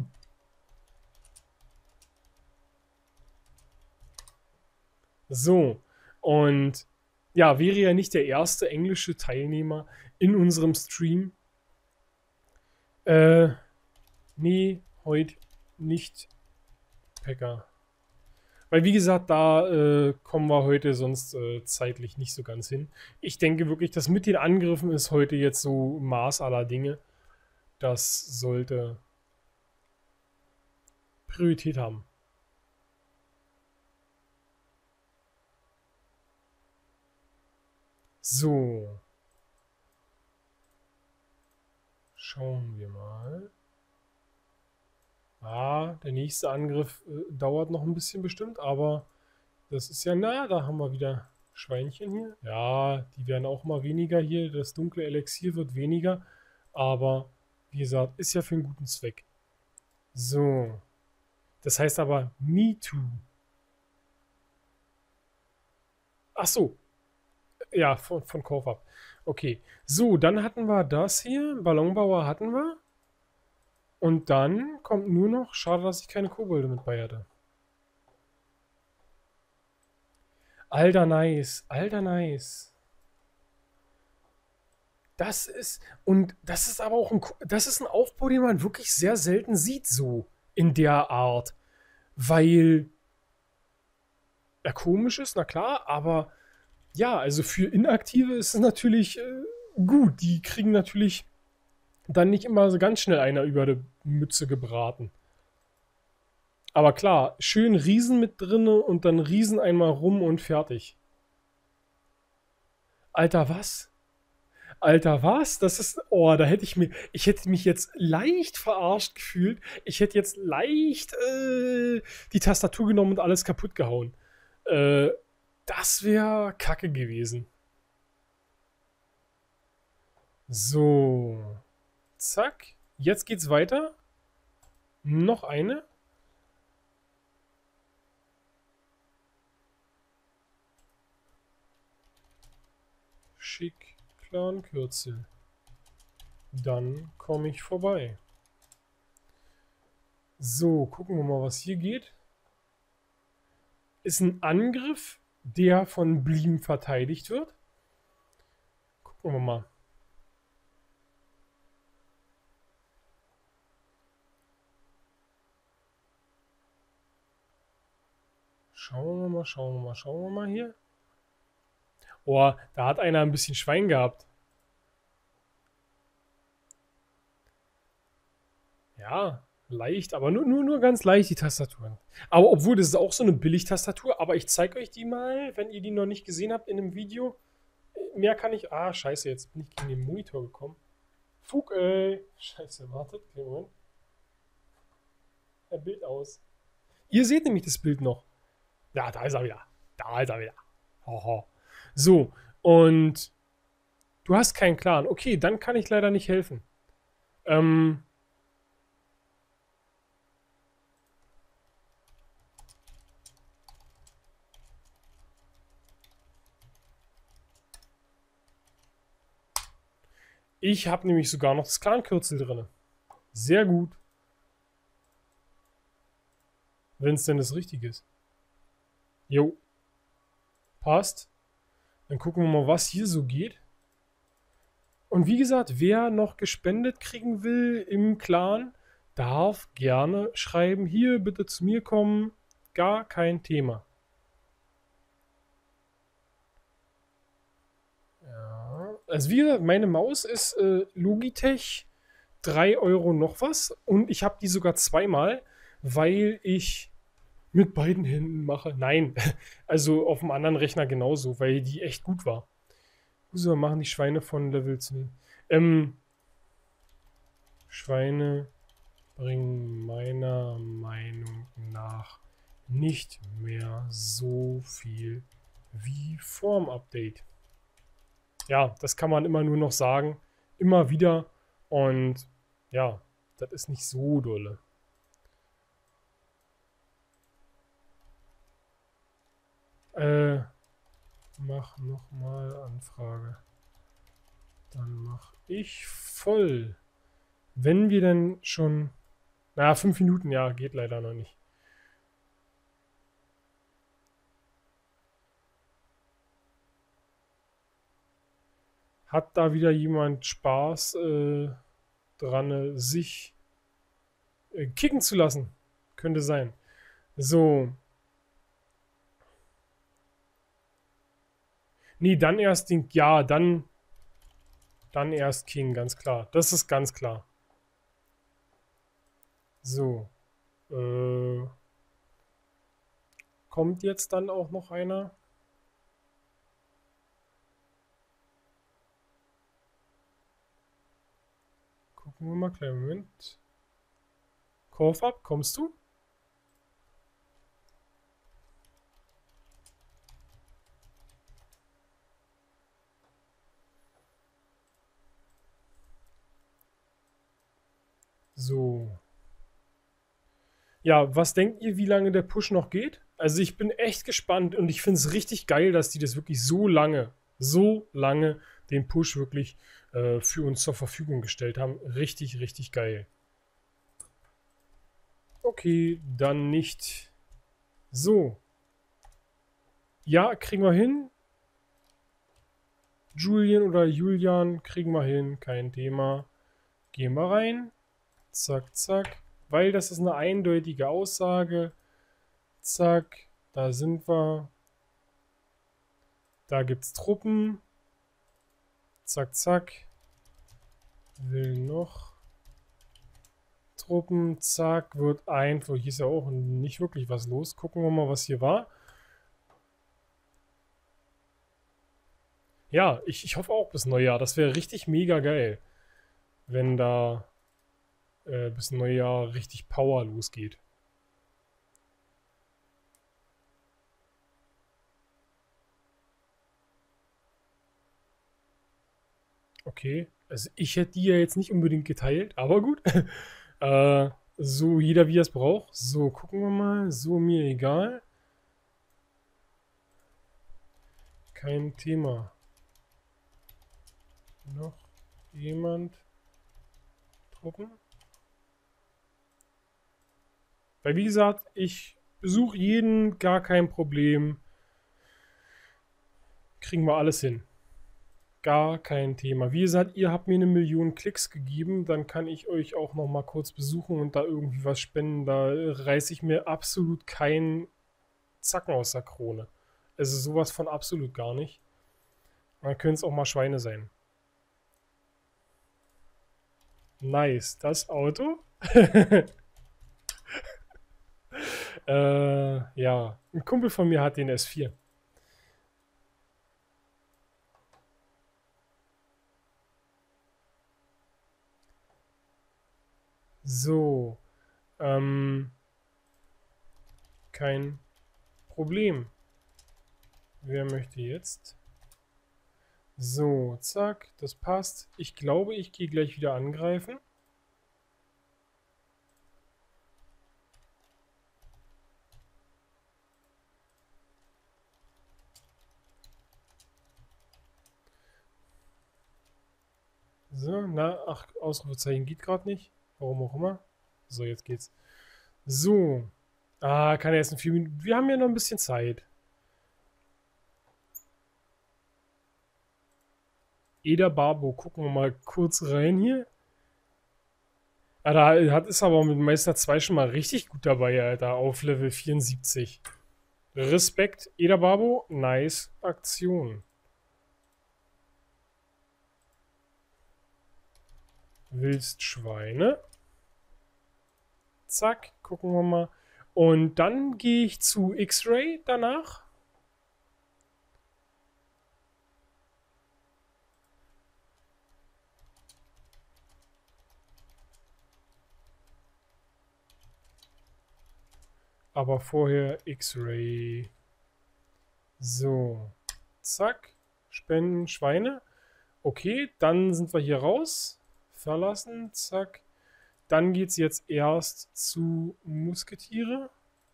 So, und ja, wäre ja nicht der erste englische Teilnehmer in unserem Stream. Nee, heute nicht Packer. Weil wie gesagt, da kommen wir heute sonst zeitlich nicht so ganz hin. Ich denke wirklich, das mit den Angriffen ist heute jetzt so Maß aller Dinge. Das sollte Priorität haben. So. Schauen wir mal. Ah, der nächste Angriff dauert noch ein bisschen bestimmt, aber das ist ja, na, da haben wir wieder Schweinchen hier. Ja, die werden auch mal weniger hier. Das dunkle Elixier wird weniger, aber wie gesagt, ist ja für einen guten Zweck. So. Das heißt aber Me Too. Ach so. Ja, von Kaufab. Okay. So, dann hatten wir das hier. Ballonbauer hatten wir. Und dann kommt nur noch, schade, dass ich keine Kobolde mit bei hatte. Alter, nice. Alter, nice. Das ist aber auch das ist ein Aufbau, den man wirklich sehr selten sieht, so in der Art. Weil er komisch ist, na klar, aber ja, also für Inaktive ist es natürlich gut. Die kriegen natürlich dann nicht immer so ganz schnell einer über die Mütze gebraten. Aber klar, schön Riesen mit drinne und dann Riesen einmal rum und fertig. Alter, was? Alter, was? Das ist. Oh, da hätte ich mir. Ich hätte mich jetzt leicht verarscht gefühlt. Ich hätte jetzt leicht die Tastatur genommen und alles kaputt gehauen. Äh, Das wäre kacke gewesen. So. Zack. Jetzt geht's weiter. Noch eine. Schick Clan-Kürzel. Dann komme ich vorbei. So, gucken wir mal, was hier geht. Ist ein Angriff, der von Bleem verteidigt wird. Gucken wir mal. Schauen wir mal hier. Oh, da hat einer ein bisschen Schwein gehabt. Ja, leicht, aber nur ganz leicht die Tastaturen. Aber obwohl, das ist auch so eine Billig-Tastatur, aber ich zeige euch die mal, wenn ihr die noch nicht gesehen habt in einem Video. Mehr kann ich. Ah, scheiße, jetzt bin ich gegen den Monitor gekommen. Fug, ey. Scheiße, wartet. Okay, Moment. Ein Bild aus. Ihr seht nämlich das Bild noch. Ja, da ist er wieder. Da ist er wieder. Haha. So, und du hast keinen Clan. Okay, dann kann ich leider nicht helfen. Ähm, Ich habe nämlich sogar noch das Clan-Kürzel drin. Sehr gut. Wenn es denn das Richtige ist. Jo. Passt. Dann gucken wir mal, was hier so geht. Und wie gesagt, wer noch gespendet kriegen will im Clan, darf gerne schreiben, hier bitte zu mir kommen. Gar kein Thema. Ja. Also wie gesagt, meine Maus ist Logitech 3 Euro noch was. Und ich habe die sogar zweimal, weil ich mit beiden Händen mache. Nein, also auf dem anderen Rechner genauso, weil die echt gut war. So, machen die Schweine von Level 10. Schweine bringen meiner Meinung nach nicht mehr so viel wie vorm Update. Ja, das kann man immer nur noch sagen. Immer wieder. Und ja, das ist nicht so dolle. Mach nochmal Anfrage. Dann mach ich voll. Wenn wir denn schon. Na, 5 Minuten, ja, geht leider noch nicht. Hat da wieder jemand Spaß dran, sich kicken zu lassen? Könnte sein. So. Nee, dann erst den. Ja, dann erst King, ganz klar. Das ist ganz klar. So. Kommt jetzt dann auch noch einer? Gucken wir mal, kleinen Moment. Korfab, kommst du? So. Ja, was denkt ihr, wie lange der Push noch geht? Also ich bin echt gespannt und ich finde es richtig geil, dass die das wirklich so lange den Push wirklich für uns zur Verfügung gestellt haben. Richtig, richtig geil. Okay, dann nicht. So. Ja, kriegen wir hin. Julian oder Julian kriegen wir hin. Kein Thema. Gehen wir rein. Zack, zack. Weil das ist eine eindeutige Aussage. Zack. Da sind wir. Da gibt es Truppen. Zack, zack. Will noch Truppen. Zack. Wird einfach. Hier ist ja auch nicht wirklich was los. Gucken wir mal, was hier war. Ja, ich hoffe auch bis Neujahr. Das wäre richtig mega geil, wenn da bis Neujahr richtig Power losgeht. Okay, also ich hätte die ja jetzt nicht unbedingt geteilt, aber gut. So, jeder wie er es braucht. So, gucken wir mal. So, mir egal. Kein Thema. Noch jemand? Truppen? Weil wie gesagt, ich besuche jeden, gar kein Problem. Kriegen wir alles hin. Gar kein Thema. Wie gesagt, ihr habt mir 1 Million Klicks gegeben, dann kann ich euch auch noch mal kurz besuchen und da irgendwie was spenden. Da reiße ich mir absolut keinen Zacken aus der Krone. Also sowas von absolut gar nicht. Dann können es auch mal Schweine sein. Nice, das Auto. Ja, ein Kumpel von mir hat den S4. So, kein Problem. Wer möchte jetzt? So, zack, das passt. Ich glaube, ich gehe gleich wieder angreifen. So, na, ach, Ausrufezeichen geht gerade nicht. Warum auch immer. So, jetzt geht's. So. Ah, kann erst in 4 Minuten. Wir haben ja noch ein bisschen Zeit. Eder Barbo, gucken wir mal kurz rein hier. Ah, da ist aber mit Meister 2 schon mal richtig gut dabei, Alter, auf Level 74. Respekt, Eder Barbo, nice Aktion. Wildschweine. Zack, gucken wir mal. Und dann gehe ich zu X-Ray danach. Aber vorher X-Ray. So. Zack. Spenden Schweine. Okay, dann sind wir hier raus. Verlassen. Zack. Dann geht es jetzt erst zu Musketiere.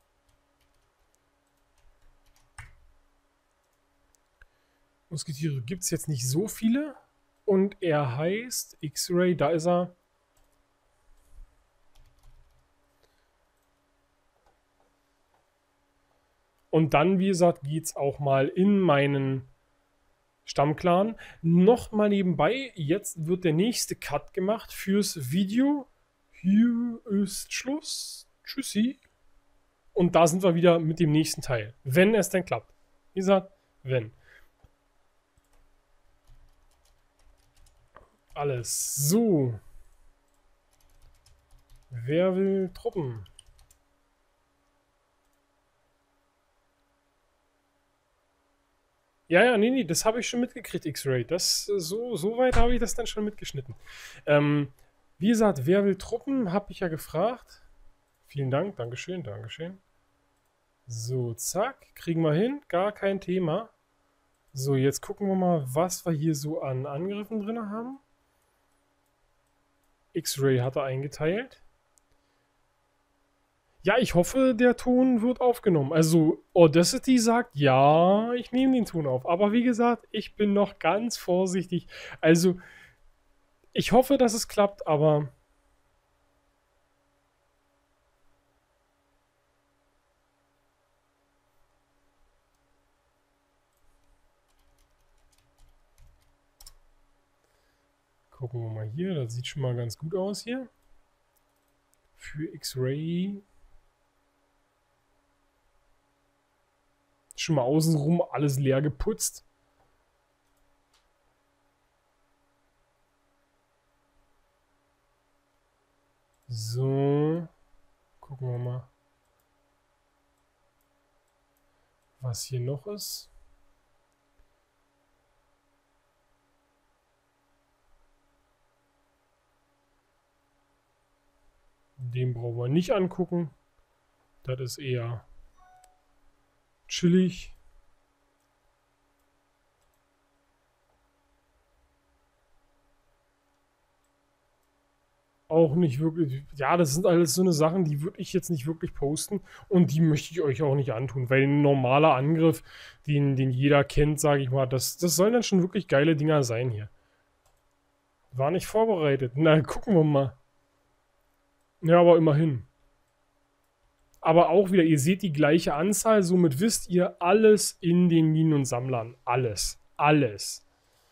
Musketiere gibt es jetzt nicht so viele. Und er heißt X-Ray, da ist er. Und dann, wie gesagt, geht es auch mal in meinen Stammclan. Nochmal nebenbei, jetzt wird der nächste Cut gemacht fürs Video. Hier ist Schluss. Tschüssi. Und da sind wir wieder mit dem nächsten Teil. Wenn es denn klappt. Wie gesagt, wenn. Alles. So. Wer will Truppen? Ja, ja, nee, das habe ich schon mitgekriegt, X-Ray. So weit habe ich das dann schon mitgeschnitten. Wie gesagt, wer will Truppen, habe ich ja gefragt. Vielen Dank, Dankeschön, Dankeschön. So, zack, kriegen wir hin, gar kein Thema. So, jetzt gucken wir mal, was wir hier so an Angriffen drin haben. X-Ray hat er eingeteilt. Ja, ich hoffe, der Ton wird aufgenommen. Also, Audacity sagt, ja, ich nehme den Ton auf. Aber wie gesagt, ich bin noch ganz vorsichtig. Also, ich hoffe, dass es klappt, aber... Gucken wir mal hier. Das sieht schon mal ganz gut aus hier. Für X-Ray. Schon mal außenrum alles leer geputzt. So. Gucken wir mal, was hier noch ist. Den brauchen wir nicht angucken. Das ist eher chillig. Auch nicht wirklich. Ja, das sind alles so eine Sachen, die würde ich jetzt nicht wirklich posten und die möchte ich euch auch nicht antun, weil ein normaler Angriff, den jeder kennt, sage ich mal, das sollen dann schon wirklich geile Dinger sein hier. War nicht vorbereitet. Na, gucken wir mal. Ja, aber immerhin. Aber auch wieder, ihr seht die gleiche Anzahl, somit wisst ihr alles in den Minen und Sammlern. Alles. Alles.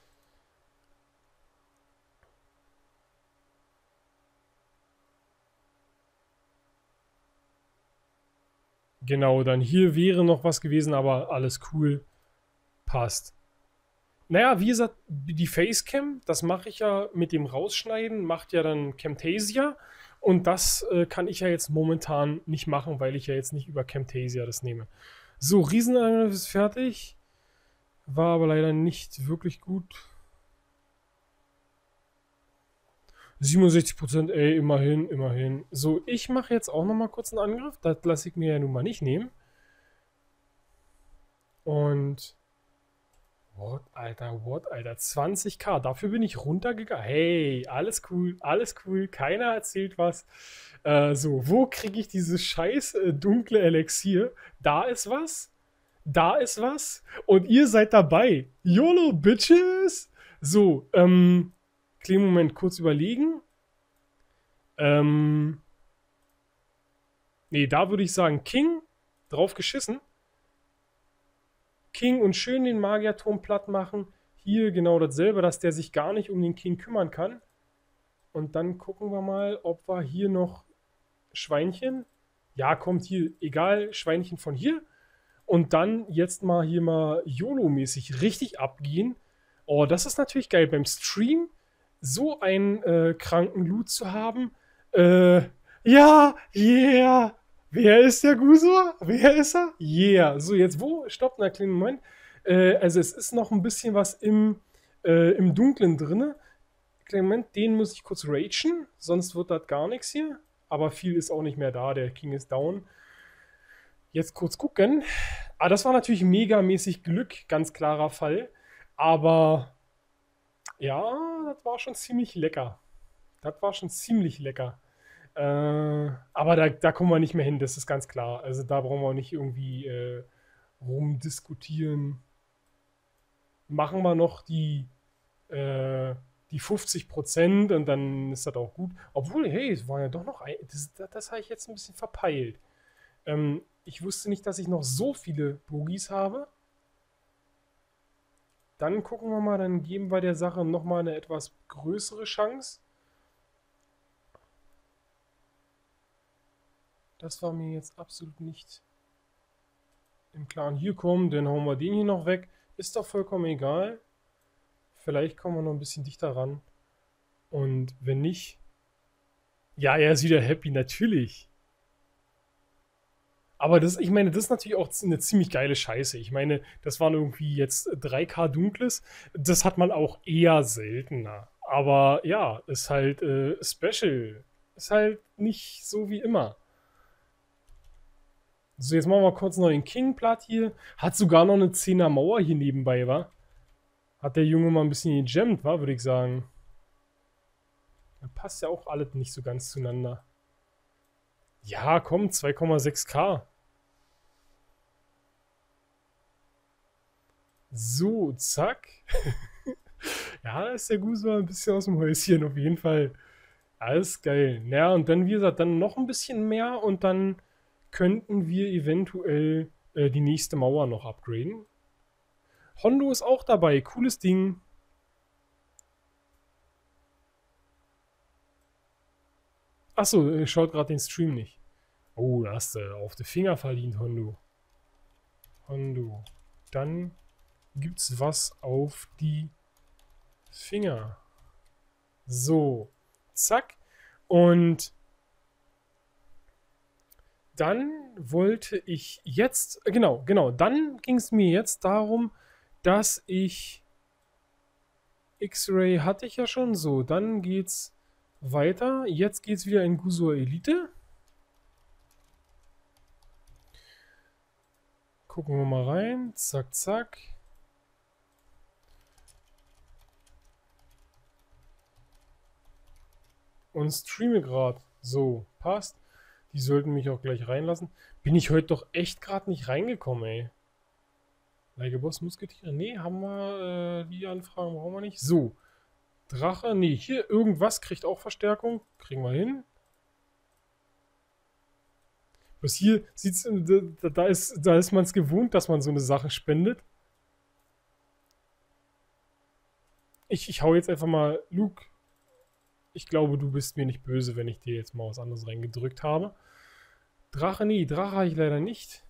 Genau, dann hier wäre noch was gewesen, aber alles cool. Passt. Naja, wie gesagt, die Facecam, das mache ich ja mit dem Rausschneiden, macht ja dann Camtasia. Und das kann ich ja jetzt momentan nicht machen, weil ich ja jetzt nicht über Camtasia das nehme. So, Riesenangriff ist fertig. War aber leider nicht wirklich gut. 67%, ey, immerhin, immerhin. So, ich mache jetzt auch nochmal kurz einen Angriff. Das lasse ich mir ja nun mal nicht nehmen. Und... What, Alter, what, Alter? 20k, dafür bin ich runtergegangen. Hey, alles cool, keiner erzählt was. So, wo kriege ich dieses scheiß dunkle Elixier? Da ist was, da ist was und ihr seid dabei. YOLO, Bitches! So, kleinen Moment, kurz überlegen. Nee, da würde ich sagen, King, drauf geschissen. King und schön den Magierturm platt machen. Hier genau dasselbe, dass der sich gar nicht um den King kümmern kann. Und dann gucken wir mal, ob wir hier noch Schweinchen. Ja, kommt hier, egal, Schweinchen von hier. Und dann jetzt mal hier mal YOLO-mäßig richtig abgehen. Oh, das ist natürlich geil beim Stream, so einen kranken Loot zu haben. Ja, yeah. Wer ist der Gusor? Wer ist er? Yeah. So, jetzt wo? Stopp, einen kleinen Moment. Also es ist noch ein bisschen was im Dunklen drin. Kleinen Moment, den muss ich kurz ragen, sonst wird das gar nichts hier. Aber viel ist auch nicht mehr da, der King ist down. Jetzt kurz gucken. Ah, das war natürlich megamäßig Glück, ganz klarer Fall. Aber ja, das war schon ziemlich lecker. Das war schon ziemlich lecker. Aber da kommen wir nicht mehr hin, das ist ganz klar. Also da brauchen wir nicht irgendwie rumdiskutieren. Machen wir noch die 50% und dann ist das auch gut. Obwohl, hey, es war ja doch noch das habe ich jetzt ein bisschen verpeilt. Ich wusste nicht, dass ich noch so viele Bogies habe. Dann gucken wir mal, dann geben wir der Sache nochmal eine etwas größere Chance. Das war mir jetzt absolut nicht im Klaren. Hier kommen, dann hauen wir den hier noch weg. Ist doch vollkommen egal. Vielleicht kommen wir noch ein bisschen dichter ran. Und wenn nicht... Ja, er ist wieder happy, natürlich. Aber das, ich meine, das ist natürlich auch eine ziemlich geile Scheiße. Ich meine, das waren irgendwie jetzt 3K Dunkles. Das hat man auch eher seltener. Aber ja, ist halt special. Ist halt nicht so wie immer. So, jetzt machen wir kurz noch den King platt hier. Hat sogar noch eine 10er Mauer hier nebenbei, wa? Hat der Junge mal ein bisschen gejammt, wa, würde ich sagen. Da passt ja auch alles nicht so ganz zueinander. Ja, komm, 2,6K. So, zack. Ja, da ist der Gusel ein bisschen aus dem Häuschen, auf jeden Fall. Alles geil. Ja, und dann, wie gesagt, dann noch ein bisschen mehr und dann könnten wir eventuell die nächste Mauer noch upgraden. Hondo ist auch dabei. Cooles Ding. Achso, schaut gerade den Stream nicht. Oh, da hast du auf die Finger verdient, Hondo. Hondo. Dann gibt's was auf die Finger. So. Zack. Und dann wollte ich jetzt, genau, dann ging es mir jetzt darum, dass ich X-Ray hatte ich ja schon, so, dann geht's weiter. Jetzt geht's wieder in Gusur Elite. Gucken wir mal rein. Zack, zack. Und streame gerade. So, passt. Die sollten mich auch gleich reinlassen. Bin ich heute doch echt gerade nicht reingekommen, ey. Boss Musketiere. Nee, haben wir die Anfragen brauchen wir nicht. So. Drache. Nee, hier irgendwas kriegt auch Verstärkung. Kriegen wir hin. Was hier sieht's, da ist man es gewohnt, dass man so eine Sache spendet. Ich hau jetzt einfach mal, Luke, ich glaube, du bist mir nicht böse, wenn ich dir jetzt mal was anderes reingedrückt habe. Drache, nee, Drache habe ich leider nicht.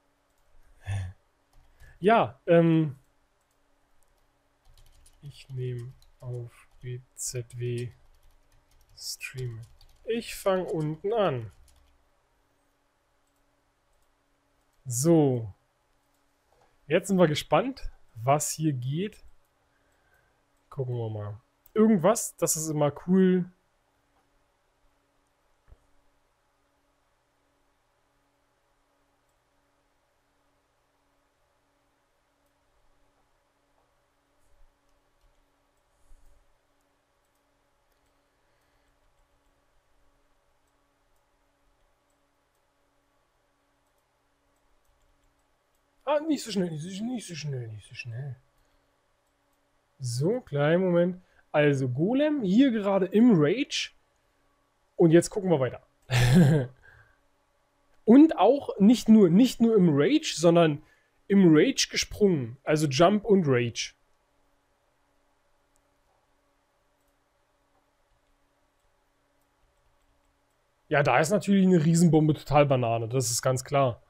Ja, ich nehme auf BZW Stream. Ich fange unten an. So. Jetzt sind wir gespannt, was hier geht. Gucken wir mal. Irgendwas, das ist immer cool. Ah, nicht so schnell, nicht so schnell, nicht so schnell. So, kleinen Moment. Also Golem hier gerade im Rage. Und jetzt gucken wir weiter. Und auch nicht nur im Rage, sondern im Rage gesprungen. Also Jump und Rage. Ja, da ist natürlich eine Riesenbombe total Banane. Das ist ganz klar.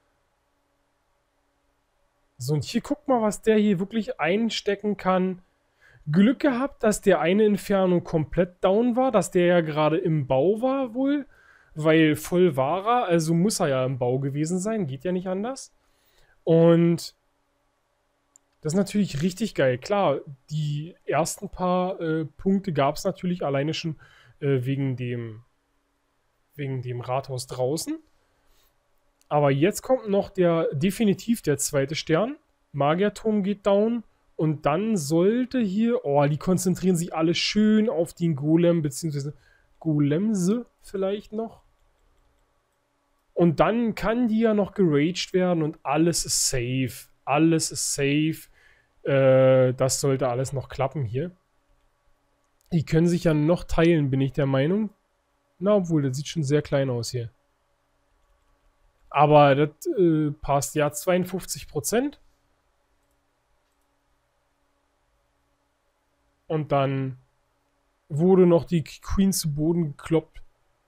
So, und hier guck mal, was der hier wirklich einstecken kann. Glück gehabt, dass der eine Inferno komplett down war, dass der ja gerade im Bau war wohl, weil voll war er, also muss er ja im Bau gewesen sein, geht ja nicht anders. Und das ist natürlich richtig geil. Klar, die ersten paar Punkte gab es natürlich alleine schon wegen dem Rathaus draußen. Aber jetzt kommt noch definitiv der zweite Stern. Magierturm geht down. Und dann sollte hier, oh, die konzentrieren sich alle schön auf den Golem, beziehungsweise Golemse vielleicht noch. Und dann kann die ja noch geraged werden und alles ist safe. Alles ist safe. Das sollte alles noch klappen hier. Die können sich ja noch teilen, bin ich der Meinung. Na, obwohl, das sieht schon sehr klein aus hier. Aber das passt. Ja, 52%. Und dann wurde noch die Queen zu Boden gekloppt.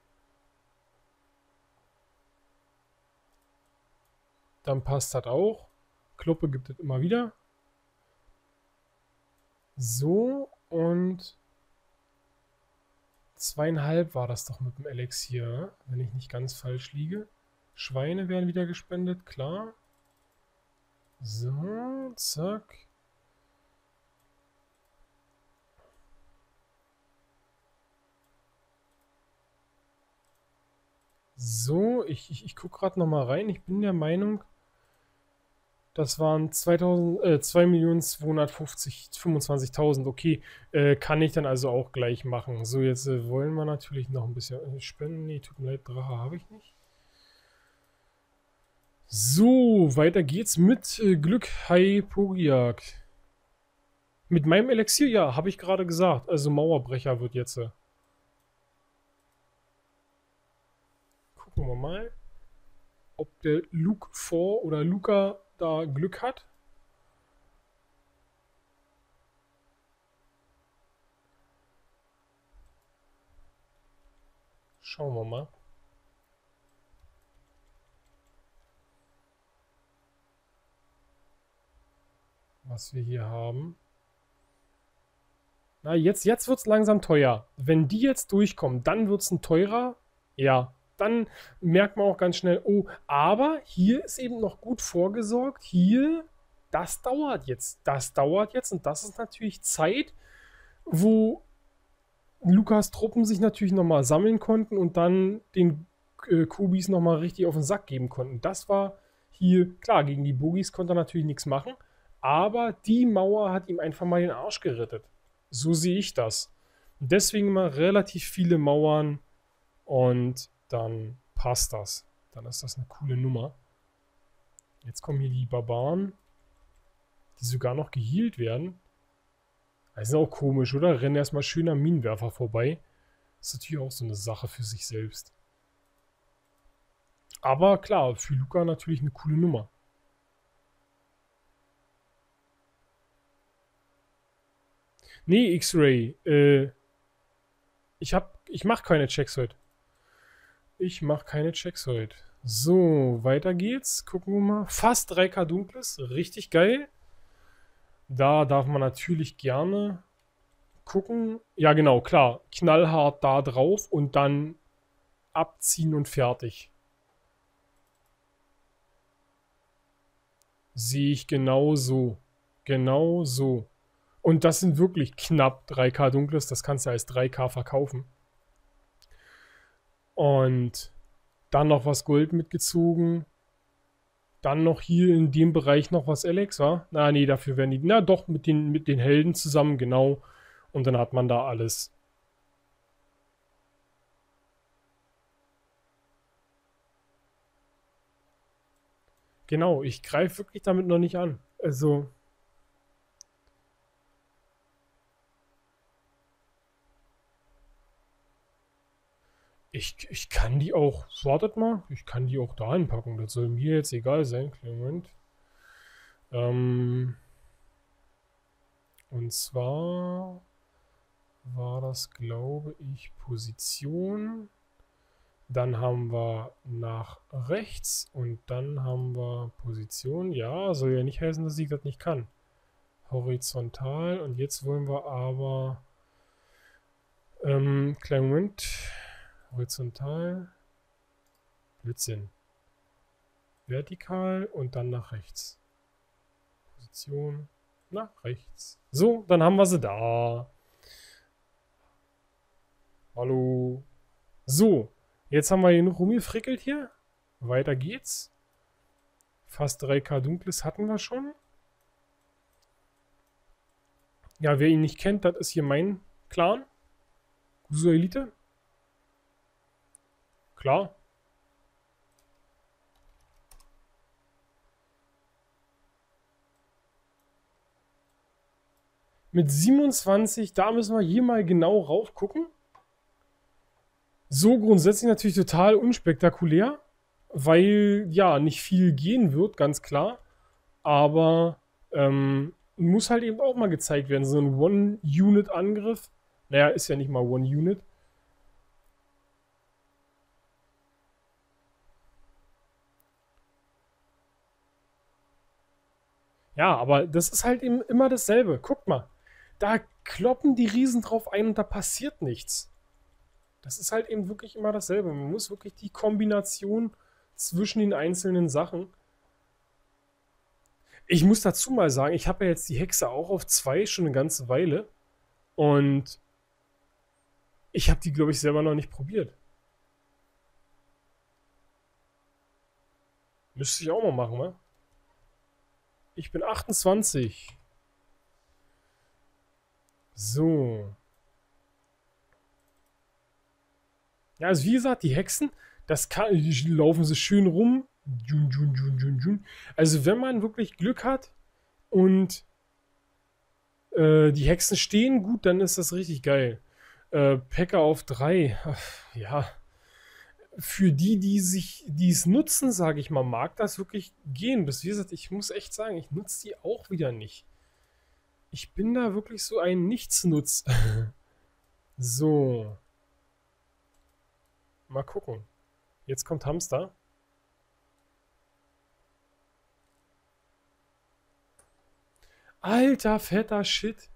Dann passt das auch. Kloppe gibt es immer wieder. So, und 2,5 war das doch mit dem Elixier, wenn ich nicht ganz falsch liege. Schweine werden wieder gespendet, klar. So, zack. So, ich gucke gerade nochmal rein. Ich bin der Meinung, das waren 2.250.025.000. Okay, kann ich dann also auch gleich machen. So, jetzt wollen wir natürlich noch ein bisschen spenden. Nee, tut mir leid, Drache habe ich nicht. So, weiter geht's mit Glück Hai Pogiak. Mit meinem Elixier, ja, habe ich gerade gesagt. Also Mauerbrecher wird jetzt. Gucken wir mal, ob der Luke 4 oder Luca da Glück hat. Schauen wir mal, was wir hier haben. Na, jetzt wird es langsam teuer. Wenn die jetzt durchkommen, dann wird es ein teurer. Ja, dann merkt man auch ganz schnell, oh, aber hier ist eben noch gut vorgesorgt. Hier, das dauert jetzt. Das dauert jetzt und das ist natürlich Zeit, wo Lukas Truppen sich natürlich nochmal sammeln konnten und dann den Kubis nochmal richtig auf den Sack geben konnten. Das war hier, klar, gegen die Bogis konnte er natürlich nichts machen, aber die Mauer hat ihm einfach mal den Arsch gerettet. So sehe ich das. Deswegen mal relativ viele Mauern und dann passt das. Dann ist das eine coole Nummer. Jetzt kommen hier die Barbaren, die sogar noch gehealt werden. Das ist auch komisch, oder? Rennen erstmal schön am Minenwerfer vorbei. Das ist natürlich auch so eine Sache für sich selbst. Aber klar, für Luca natürlich eine coole Nummer. Nee, X-Ray. Ich mach keine Checks heute. Ich mach keine Checks heute. So, weiter geht's. Gucken wir mal. Fast 3K Dunkles. Richtig geil. Da darf man natürlich gerne gucken. Ja, genau, klar. Knallhart da drauf und dann abziehen und fertig. Sehe ich genau so. Genau so. Und das sind wirklich knapp 3K Dunkles. Das kannst du als 3K verkaufen. Und dann noch was Gold mitgezogen. Dann noch hier in dem Bereich noch was Alex, wa? Na, nee, dafür werden die. Na doch, mit den Helden zusammen, genau. Und dann hat man da alles. Genau, ich greife wirklich damit noch nicht an. Also. Ich kann die auch, wartet mal, ich kann die auch da hinpacken. Das soll mir jetzt egal sein. Kleinen Moment. Und zwar war das, glaube ich, Position. Dann haben wir nach rechts und dann haben wir Position. Ja, soll ja nicht heißen, dass ich das nicht kann. Horizontal und jetzt wollen wir aber kleinen Moment. Horizontal. Blödsinn. Vertikal und dann nach rechts. Position nach rechts. So, dann haben wir sie da. Hallo. So, jetzt haben wir genug rumgefrickelt hier. Weiter geht's. Fast 3K Dunkles hatten wir schon. Ja, wer ihn nicht kennt, das ist hier mein Clan. Guso Elite. Klar. Mit 27, da müssen wir hier mal genau rauf gucken. So grundsätzlich natürlich total unspektakulär, weil ja nicht viel gehen wird, ganz klar. Aber muss halt eben auch mal gezeigt werden. So ein One-Unit-Angriff. Naja, ist ja nicht mal One-Unit. Ja, aber das ist halt eben immer dasselbe. Guckt mal. Da kloppen die Riesen drauf ein und da passiert nichts. Das ist halt eben wirklich immer dasselbe. Man muss wirklich die Kombination zwischen den einzelnen Sachen. Ich muss dazu mal sagen, ich habe ja jetzt die Hexe auch auf 2 schon eine ganze Weile. Und ich habe die, glaube ich, selber noch nicht probiert. Müsste ich auch mal machen, ne? Ich bin 28. So. Ja, also wie gesagt, die Hexen, die laufen so schön rum. Also wenn man wirklich Glück hat und die Hexen stehen gut, dann ist das richtig geil. Packer auf 3. Ja. Für die es nutzen, sage ich mal, mag das wirklich gehen. Bis wie gesagt, ich muss echt sagen, ich nutze die auch wieder nicht. Ich bin da wirklich so ein Nichtsnutz. So. Mal gucken. Jetzt kommt Hamster. Alter, fetter Shit.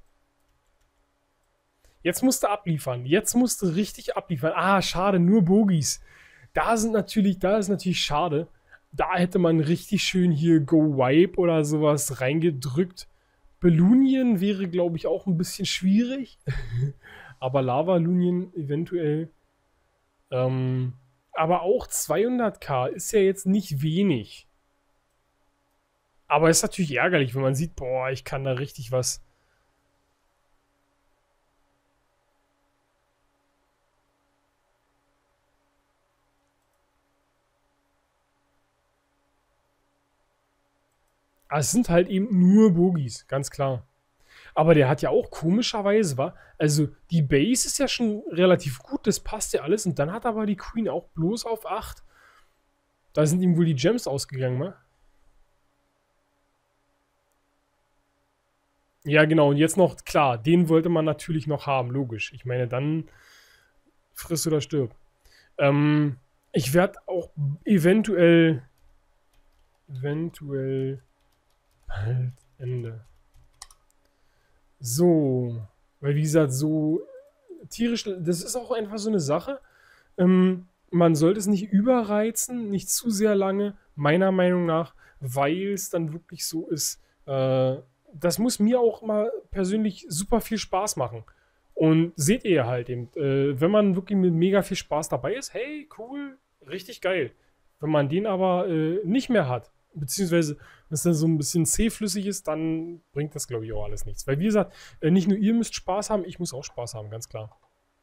Jetzt musst du abliefern. Jetzt musst du richtig abliefern. Ah, schade, nur Bogies. Da ist natürlich schade. Da hätte man richtig schön hier Go Wipe oder sowas reingedrückt. Bellunien wäre, glaube ich, auch ein bisschen schwierig. Aber Lava-Lunien eventuell. Aber auch 200k ist ja jetzt nicht wenig. Aber ist natürlich ärgerlich, wenn man sieht, boah, ich kann da richtig was. Aber es sind halt eben nur Bogies, ganz klar. Aber der hat ja auch komischerweise, war, also die Base ist ja schon relativ gut, das passt ja alles. Und dann hat aber die Queen auch bloß auf 8. Da sind ihm wohl die Gems ausgegangen, wa? Ja, genau. Und jetzt noch, klar, den wollte man natürlich noch haben, logisch. Ich meine, dann friss oder stirb. Ich werde auch eventuell bald Ende. So, weil wie gesagt, so tierisch, das ist auch einfach so eine Sache. Man sollte es nicht überreizen, nicht zu sehr lange, meiner Meinung nach, weil es dann wirklich so ist, das muss mir auch mal persönlich super viel Spaß machen. Und seht ihr halt eben, wenn man wirklich mit mega viel Spaß dabei ist, hey, cool, richtig geil. Wenn man den aber nicht mehr hat, beziehungsweise wenn es dann so ein bisschen zähflüssig ist, dann bringt das, glaube ich, auch alles nichts. Weil, wie gesagt, nicht nur ihr müsst Spaß haben, ich muss auch Spaß haben, ganz klar.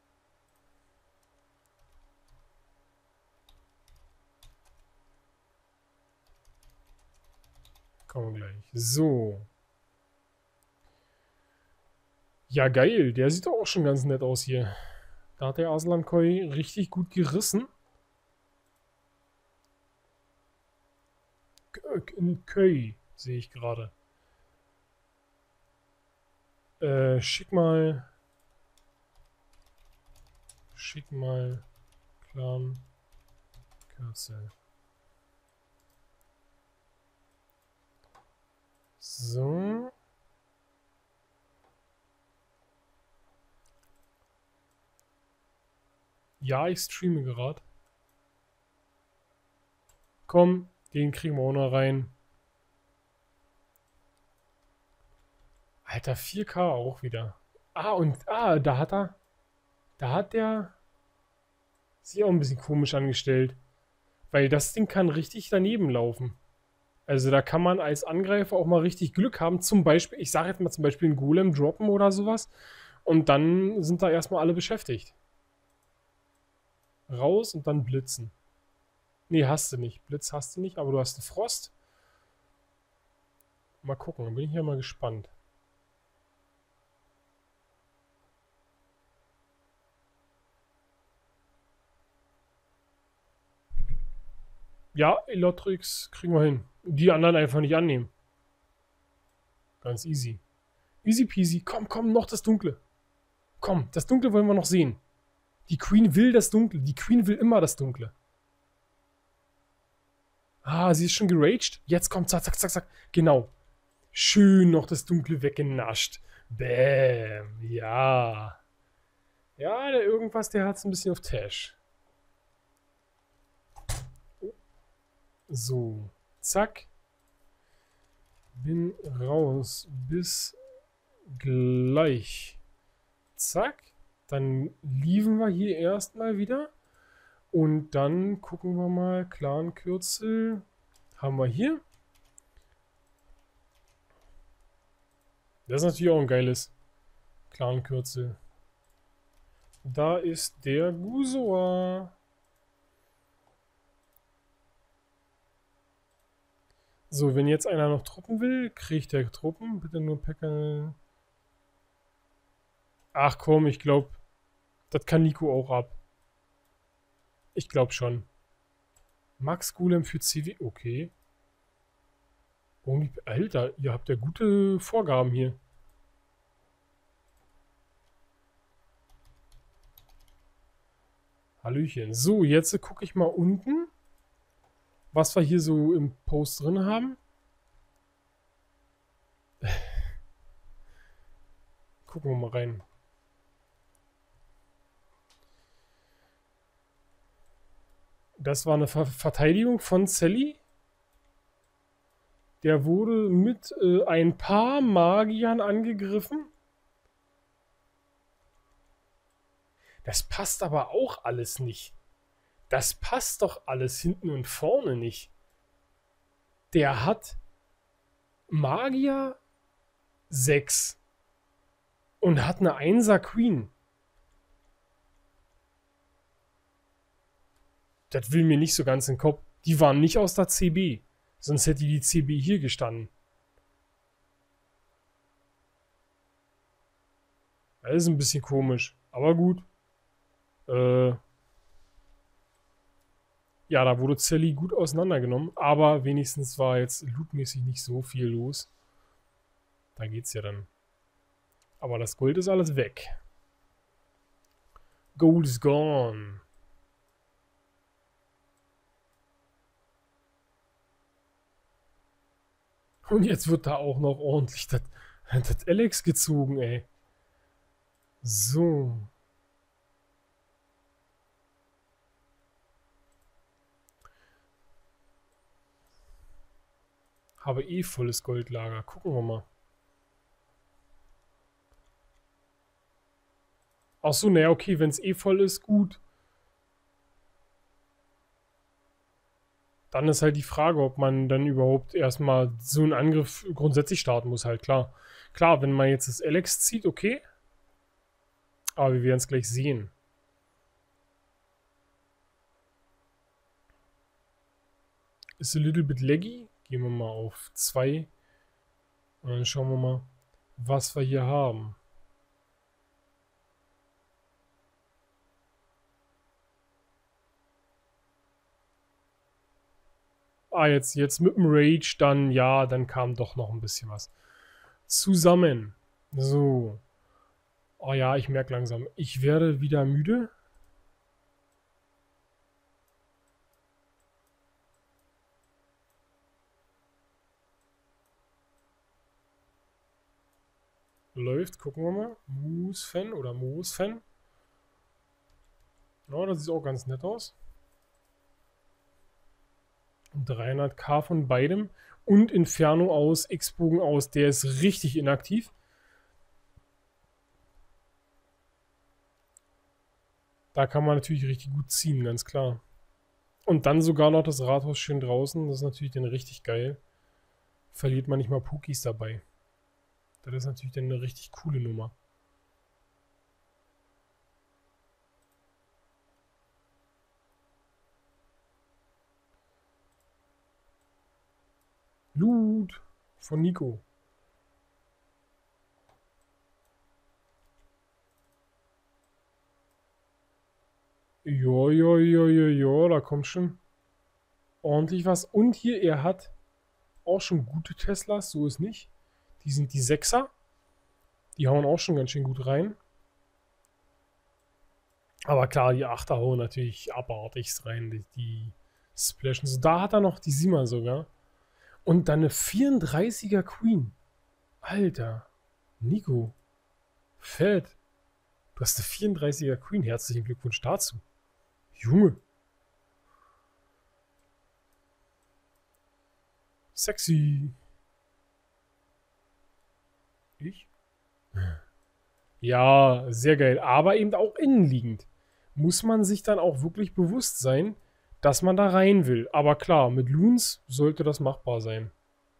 Kommen wir gleich. So. Ja, geil. Der sieht doch auch schon ganz nett aus hier. Da hat der Aslan Koi richtig gut gerissen. Koi sehe ich gerade. Schick mal. Clan Kürzel. So. Ja, ich streame gerade. Komm, den kriegen wir auch noch rein. Alter, 4K auch wieder. Da hat der sich auch ein bisschen komisch angestellt. Weil das Ding kann richtig daneben laufen. Also da kann man als Angreifer auch mal richtig Glück haben. Zum Beispiel, ich sage jetzt mal zum Beispiel einen Golem droppen oder sowas. Und dann sind da erstmal alle beschäftigt. Raus und dann blitzen. Nee, hast du nicht. Blitz hast du nicht, aber du hast einen Frost. Mal gucken, da bin ich ja mal gespannt. Ja, Elotrix kriegen wir hin. Die anderen einfach nicht annehmen. Ganz easy. Easy peasy. Komm, komm, noch das Dunkle. Komm, das Dunkle wollen wir noch sehen. Die Queen will das Dunkle. Die Queen will immer das Dunkle. Ah, sie ist schon geraged. Jetzt kommt, zack, zack, zack, zack. Genau. Schön noch das Dunkle weggenascht. Bäm. Ja. Ja, der irgendwas, der hat es ein bisschen auf Tash. So. Zack. Bin raus. Bis gleich. Zack. Dann liefen wir hier erstmal wieder. Und dann gucken wir mal. Clan-Kürzel haben wir hier. Das ist natürlich auch ein geiles Clan-Kürzel. Da ist der Gusoa. So, wenn jetzt einer noch Truppen will, kriegt der Truppen. Bitte nur Packer. Ach komm, ich glaube, das kann Nico auch ab. Ich glaube schon. Max Golem für CW. Okay. Alter, ihr habt ja gute Vorgaben hier. Hallöchen. So, jetzt gucke ich mal unten, was wir hier so im Post drin haben. Gucken wir mal rein. Das war eine Verteidigung von Sally. Der wurde mit ein paar Magiern angegriffen. Das passt aber auch alles nicht. Das passt doch alles hinten und vorne nicht. Der hat Magier 6 und hat eine 1er Queen. Das will mir nicht so ganz in den Kopf. Die waren nicht aus der CB. Sonst hätte die CB hier gestanden. Das ist ein bisschen komisch. Aber gut. Ja, da wurde Sally gut auseinandergenommen. Aber wenigstens war jetzt lootmäßig nicht so viel los. Da geht's ja dann. Aber das Gold ist alles weg. Gold is gone. Und jetzt wird da auch noch ordentlich das Alex gezogen, ey. So. Habe eh volles Goldlager. Gucken wir mal. Ach so, naja, okay, wenn es eh voll ist, gut. Dann ist halt die Frage, ob man dann überhaupt erstmal so einen Angriff grundsätzlich starten muss, halt klar. Klar, wenn man jetzt das Alex zieht, okay. Aber wir werden es gleich sehen. Ist a little bit laggy. Gehen wir mal auf 2. Und dann schauen wir mal, was wir hier haben. Ah, jetzt mit dem Rage, dann ja, dann kam doch noch ein bisschen was. Zusammen. So. Oh ja, ich merke langsam. Ich werde wieder müde. Läuft, gucken wir mal. Moose-Fan oder Moos-Fan. Ja, das sieht auch ganz nett aus. 300k von beidem. Und Inferno aus, X-Bogen aus. Der ist richtig inaktiv. Da kann man natürlich richtig gut ziehen, ganz klar. Und dann sogar noch das Rathaus schön draußen. Das ist natürlich dann richtig geil. Verliert man nicht mal Pookies dabei. Das ist natürlich dann eine richtig coole Nummer. Loot von Nico. Ja, da kommt schon ordentlich was. Und hier, er hat auch schon gute Teslas, so ist nicht. Die sind die 6er. Die hauen auch schon ganz schön gut rein. Aber klar, die 8er hauen natürlich abartigst rein. Die splashen. So, da hat er noch die 7er sogar. Und dann eine 34er Queen. Alter. Nico. Fett. Du hast eine 34er Queen. Herzlichen Glückwunsch dazu. Junge. Sexy. Ich? Ja, sehr geil. Aber eben auch innenliegend. Muss man sich dann auch wirklich bewusst sein, dass man da rein will. Aber klar, mit Loons sollte das machbar sein.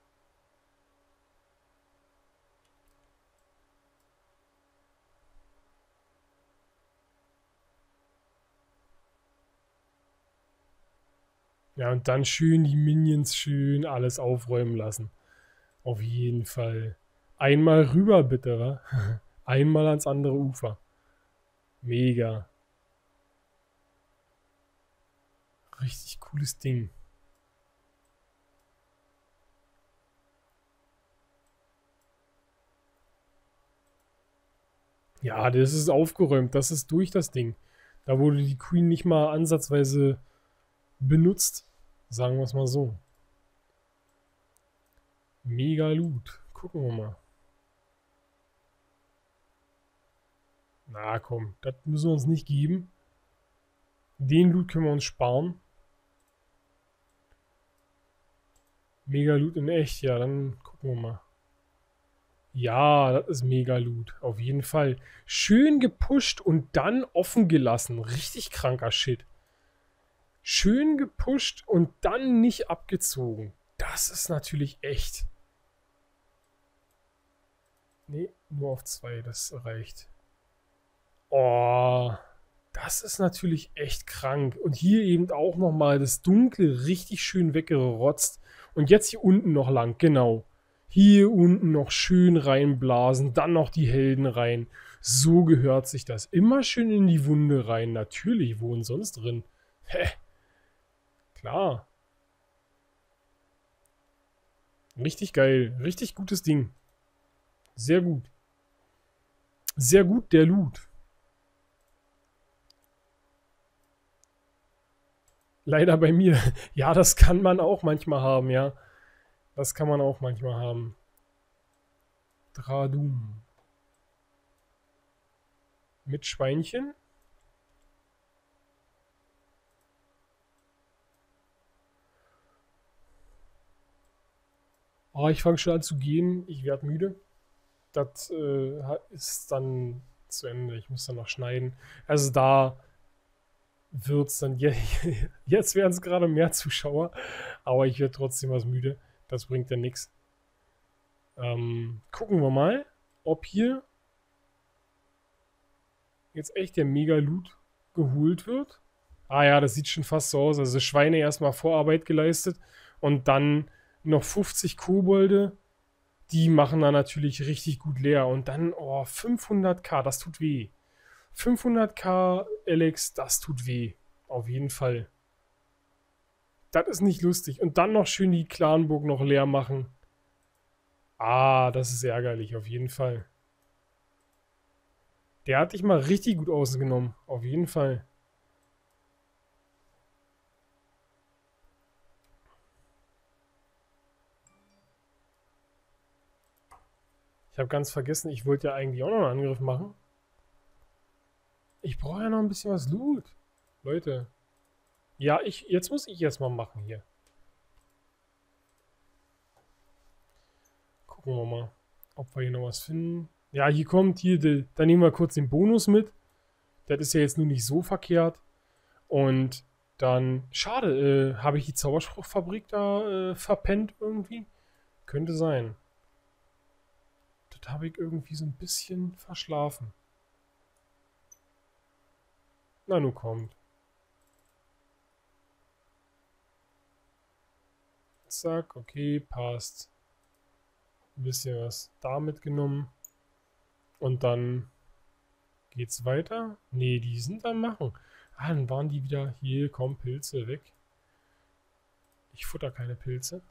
Ja, und dann schön die Minions schön alles aufräumen lassen. Auf jeden Fall. Einmal rüber bitte, wa? Einmal ans andere Ufer. Mega. Richtig cooles Ding. Ja, das ist aufgeräumt. Das ist durch das Ding. Da wurde die Queen nicht mal ansatzweise benutzt. Sagen wir es mal so. Mega Loot. Gucken wir mal. Na komm, das müssen wir uns nicht geben. Den Loot können wir uns sparen. Mega Loot in echt, ja, dann gucken wir mal. Ja, das ist mega Loot, auf jeden Fall. Schön gepusht und dann offen gelassen. Richtig kranker Shit. Schön gepusht und dann nicht abgezogen. Das ist natürlich echt. Nee, nur auf 2, das reicht. Oh, das ist natürlich echt krank. Und hier eben auch nochmal das Dunkle richtig schön weggerotzt. Und jetzt hier unten noch lang, genau. Hier unten noch schön reinblasen, dann noch die Helden rein. So gehört sich das. Immer schön in die Wunde rein. Natürlich, wo denn sonst drin? Hä? Klar. Richtig geil. Richtig gutes Ding. Sehr gut. Sehr gut, der Loot. Leider bei mir. Ja, das kann man auch manchmal haben, ja. Das kann man auch manchmal haben. Dradum. Mit Schweinchen. Oh, ich fange schon an zu gehen. Ich werde müde. Das ist dann zu Ende. Ich muss dann noch schneiden. Also da wird es dann. Jetzt werden es gerade mehr Zuschauer. Aber ich werde trotzdem was müde. Das bringt ja nichts. Gucken wir mal, ob hier jetzt echt der Mega-Loot geholt wird. Ah ja, das sieht schon fast so aus. Also Schweine erstmal Vorarbeit geleistet und dann noch 50 Kobolde. Die machen da natürlich richtig gut leer. Und dann, oh, 500k, das tut weh. 500k, Alex, das tut weh. Auf jeden Fall. Das ist nicht lustig. Und dann noch schön die Clanburg noch leer machen. Ah, das ist ärgerlich, auf jeden Fall. Der hat dich mal richtig gut ausgenommen. Auf jeden Fall. Ich habe ganz vergessen, ich wollte ja eigentlich auch noch einen Angriff machen. Ich brauche ja noch ein bisschen was Loot. Leute. Ja, jetzt muss ich erstmal machen hier. Gucken wir mal, ob wir hier noch was finden. Ja, hier kommt hier, da nehmen wir kurz den Bonus mit. Das ist ja jetzt nur nicht so verkehrt. Und dann, schade, habe ich die Zauberspruchfabrik da verpennt irgendwie? Könnte sein. Das habe ich irgendwie so ein bisschen verschlafen. Na, nun kommt. Zack, okay, passt. Ein bisschen was da mitgenommen. Und dann geht's weiter. Ne, die sind am Machen. Ah, dann waren die wieder hier. Komm, Pilze weg. Ich futter keine Pilze.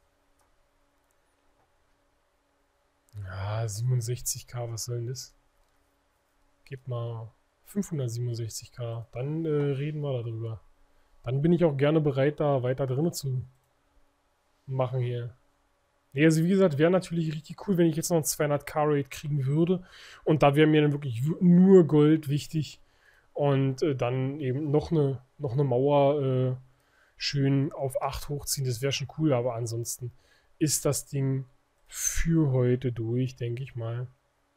Ja, 67k, was soll denn das? Gib mal 567k. Dann reden wir darüber. Dann bin ich auch gerne bereit, da weiter drin zu machen hier. Nee, also wie gesagt, wäre natürlich richtig cool, wenn ich jetzt noch einen 200k-Raid kriegen würde. Und da wäre mir dann wirklich nur Gold wichtig. Und dann eben noch eine Mauer schön auf 8 hochziehen. Das wäre schon cool, aber ansonsten ist das Ding für heute durch, denke ich mal.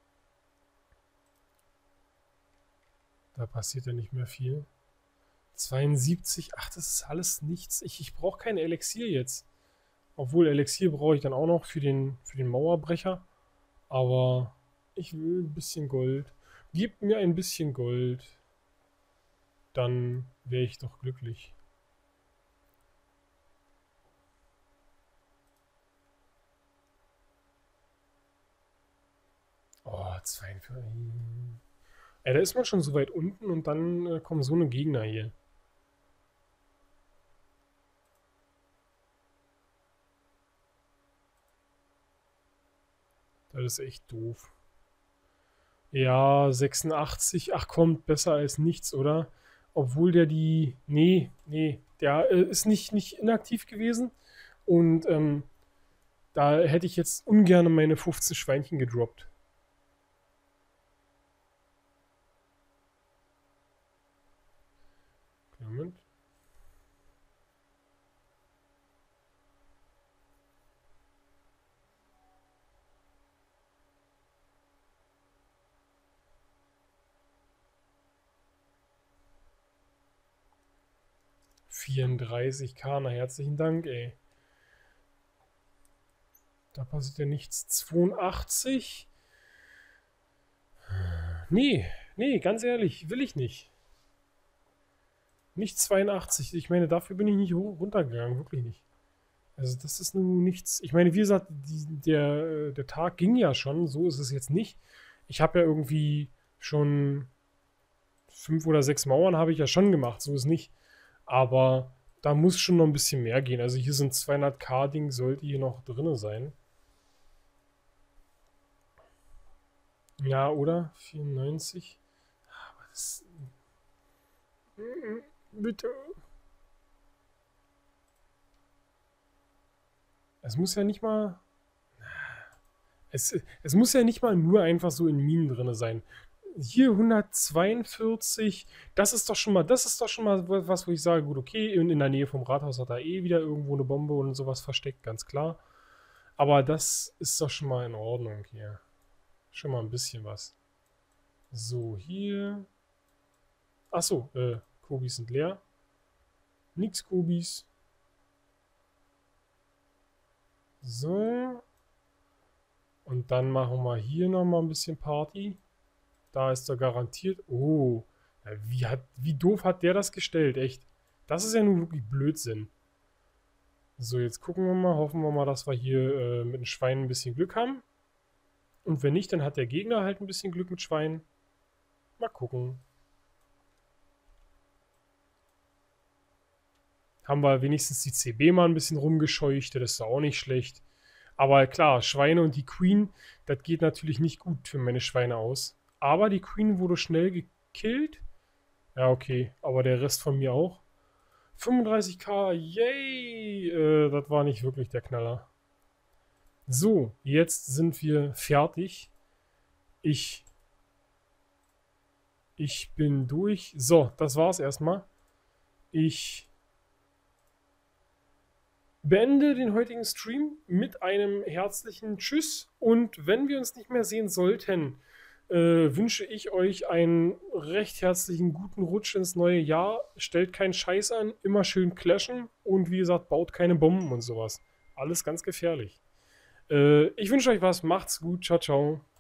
Da passiert ja nicht mehr viel. 72, ach, das ist alles nichts. Ich brauche kein Elixier jetzt. Obwohl, Elixier brauche ich dann auch noch für den Mauerbrecher. Aber ich will ein bisschen Gold. Gib mir ein bisschen Gold. Dann wäre ich doch glücklich. Oh, 42. Da ist man schon so weit unten und dann kommen so eine Gegner hier. Das ist echt doof. Ja, 86. Ach, kommt besser als nichts, oder? Obwohl der die... Nee, nee. Der ist nicht inaktiv gewesen. Und da hätte ich jetzt ungern meine 15 Schweinchen gedroppt. Moment. $34K, na herzlichen Dank, ey. Da passiert ja nichts. 82? Nee, nee, ganz ehrlich, will ich nicht. Nicht 82. Ich meine, dafür bin ich nicht runtergegangen, wirklich nicht. Also das ist nun nichts. Ich meine, wie gesagt, der Tag ging ja schon, so ist es jetzt nicht. Ich habe ja irgendwie schon 5 oder 6 Mauern habe ich ja schon gemacht, so ist nicht. Aber da muss schon noch ein bisschen mehr gehen. Also hier sind 200K-Ding, sollte hier noch drin sein. Ja, oder? 94. Aber das... Bitte. Es muss ja nicht mal... Es muss ja nicht mal nur einfach so in Minen drin sein. Hier 142, das ist doch schon mal was, wo ich sage, gut, okay, in der Nähe vom Rathaus hat er eh wieder irgendwo eine Bombe und sowas versteckt, ganz klar. Aber das ist doch schon mal in Ordnung hier. Schon mal ein bisschen was. So, hier. Achso, Kobis sind leer. Nix Kobis. So. Und dann machen wir hier nochmal ein bisschen Party. Da ist er garantiert. Oh. Ja, wie doof hat der das gestellt, echt? Das ist ja nun wirklich Blödsinn. So, jetzt gucken wir mal. Hoffen wir mal, dass wir hier mit den Schweinen ein bisschen Glück haben. Und wenn nicht, dann hat der Gegner halt ein bisschen Glück mit Schweinen. Mal gucken. Haben wir wenigstens die CB mal ein bisschen rumgescheucht. Das ist auch nicht schlecht. Aber klar, Schweine und die Queen, das geht natürlich nicht gut für meine Schweine aus. Aber die Queen wurde schnell gekillt. Ja, okay. Aber der Rest von mir auch. 35K, yay! Das war nicht wirklich der Knaller. So, jetzt sind wir fertig. Ich bin durch. So, das war's erstmal. Ich beende den heutigen Stream mit einem herzlichen Tschüss. Und wenn wir uns nicht mehr sehen sollten, wünsche ich euch einen recht herzlichen guten Rutsch ins neue Jahr. Stellt keinen Scheiß an, immer schön clashen und wie gesagt, baut keine Bomben und sowas. Alles ganz gefährlich. Ich wünsche euch was, macht's gut, ciao, ciao.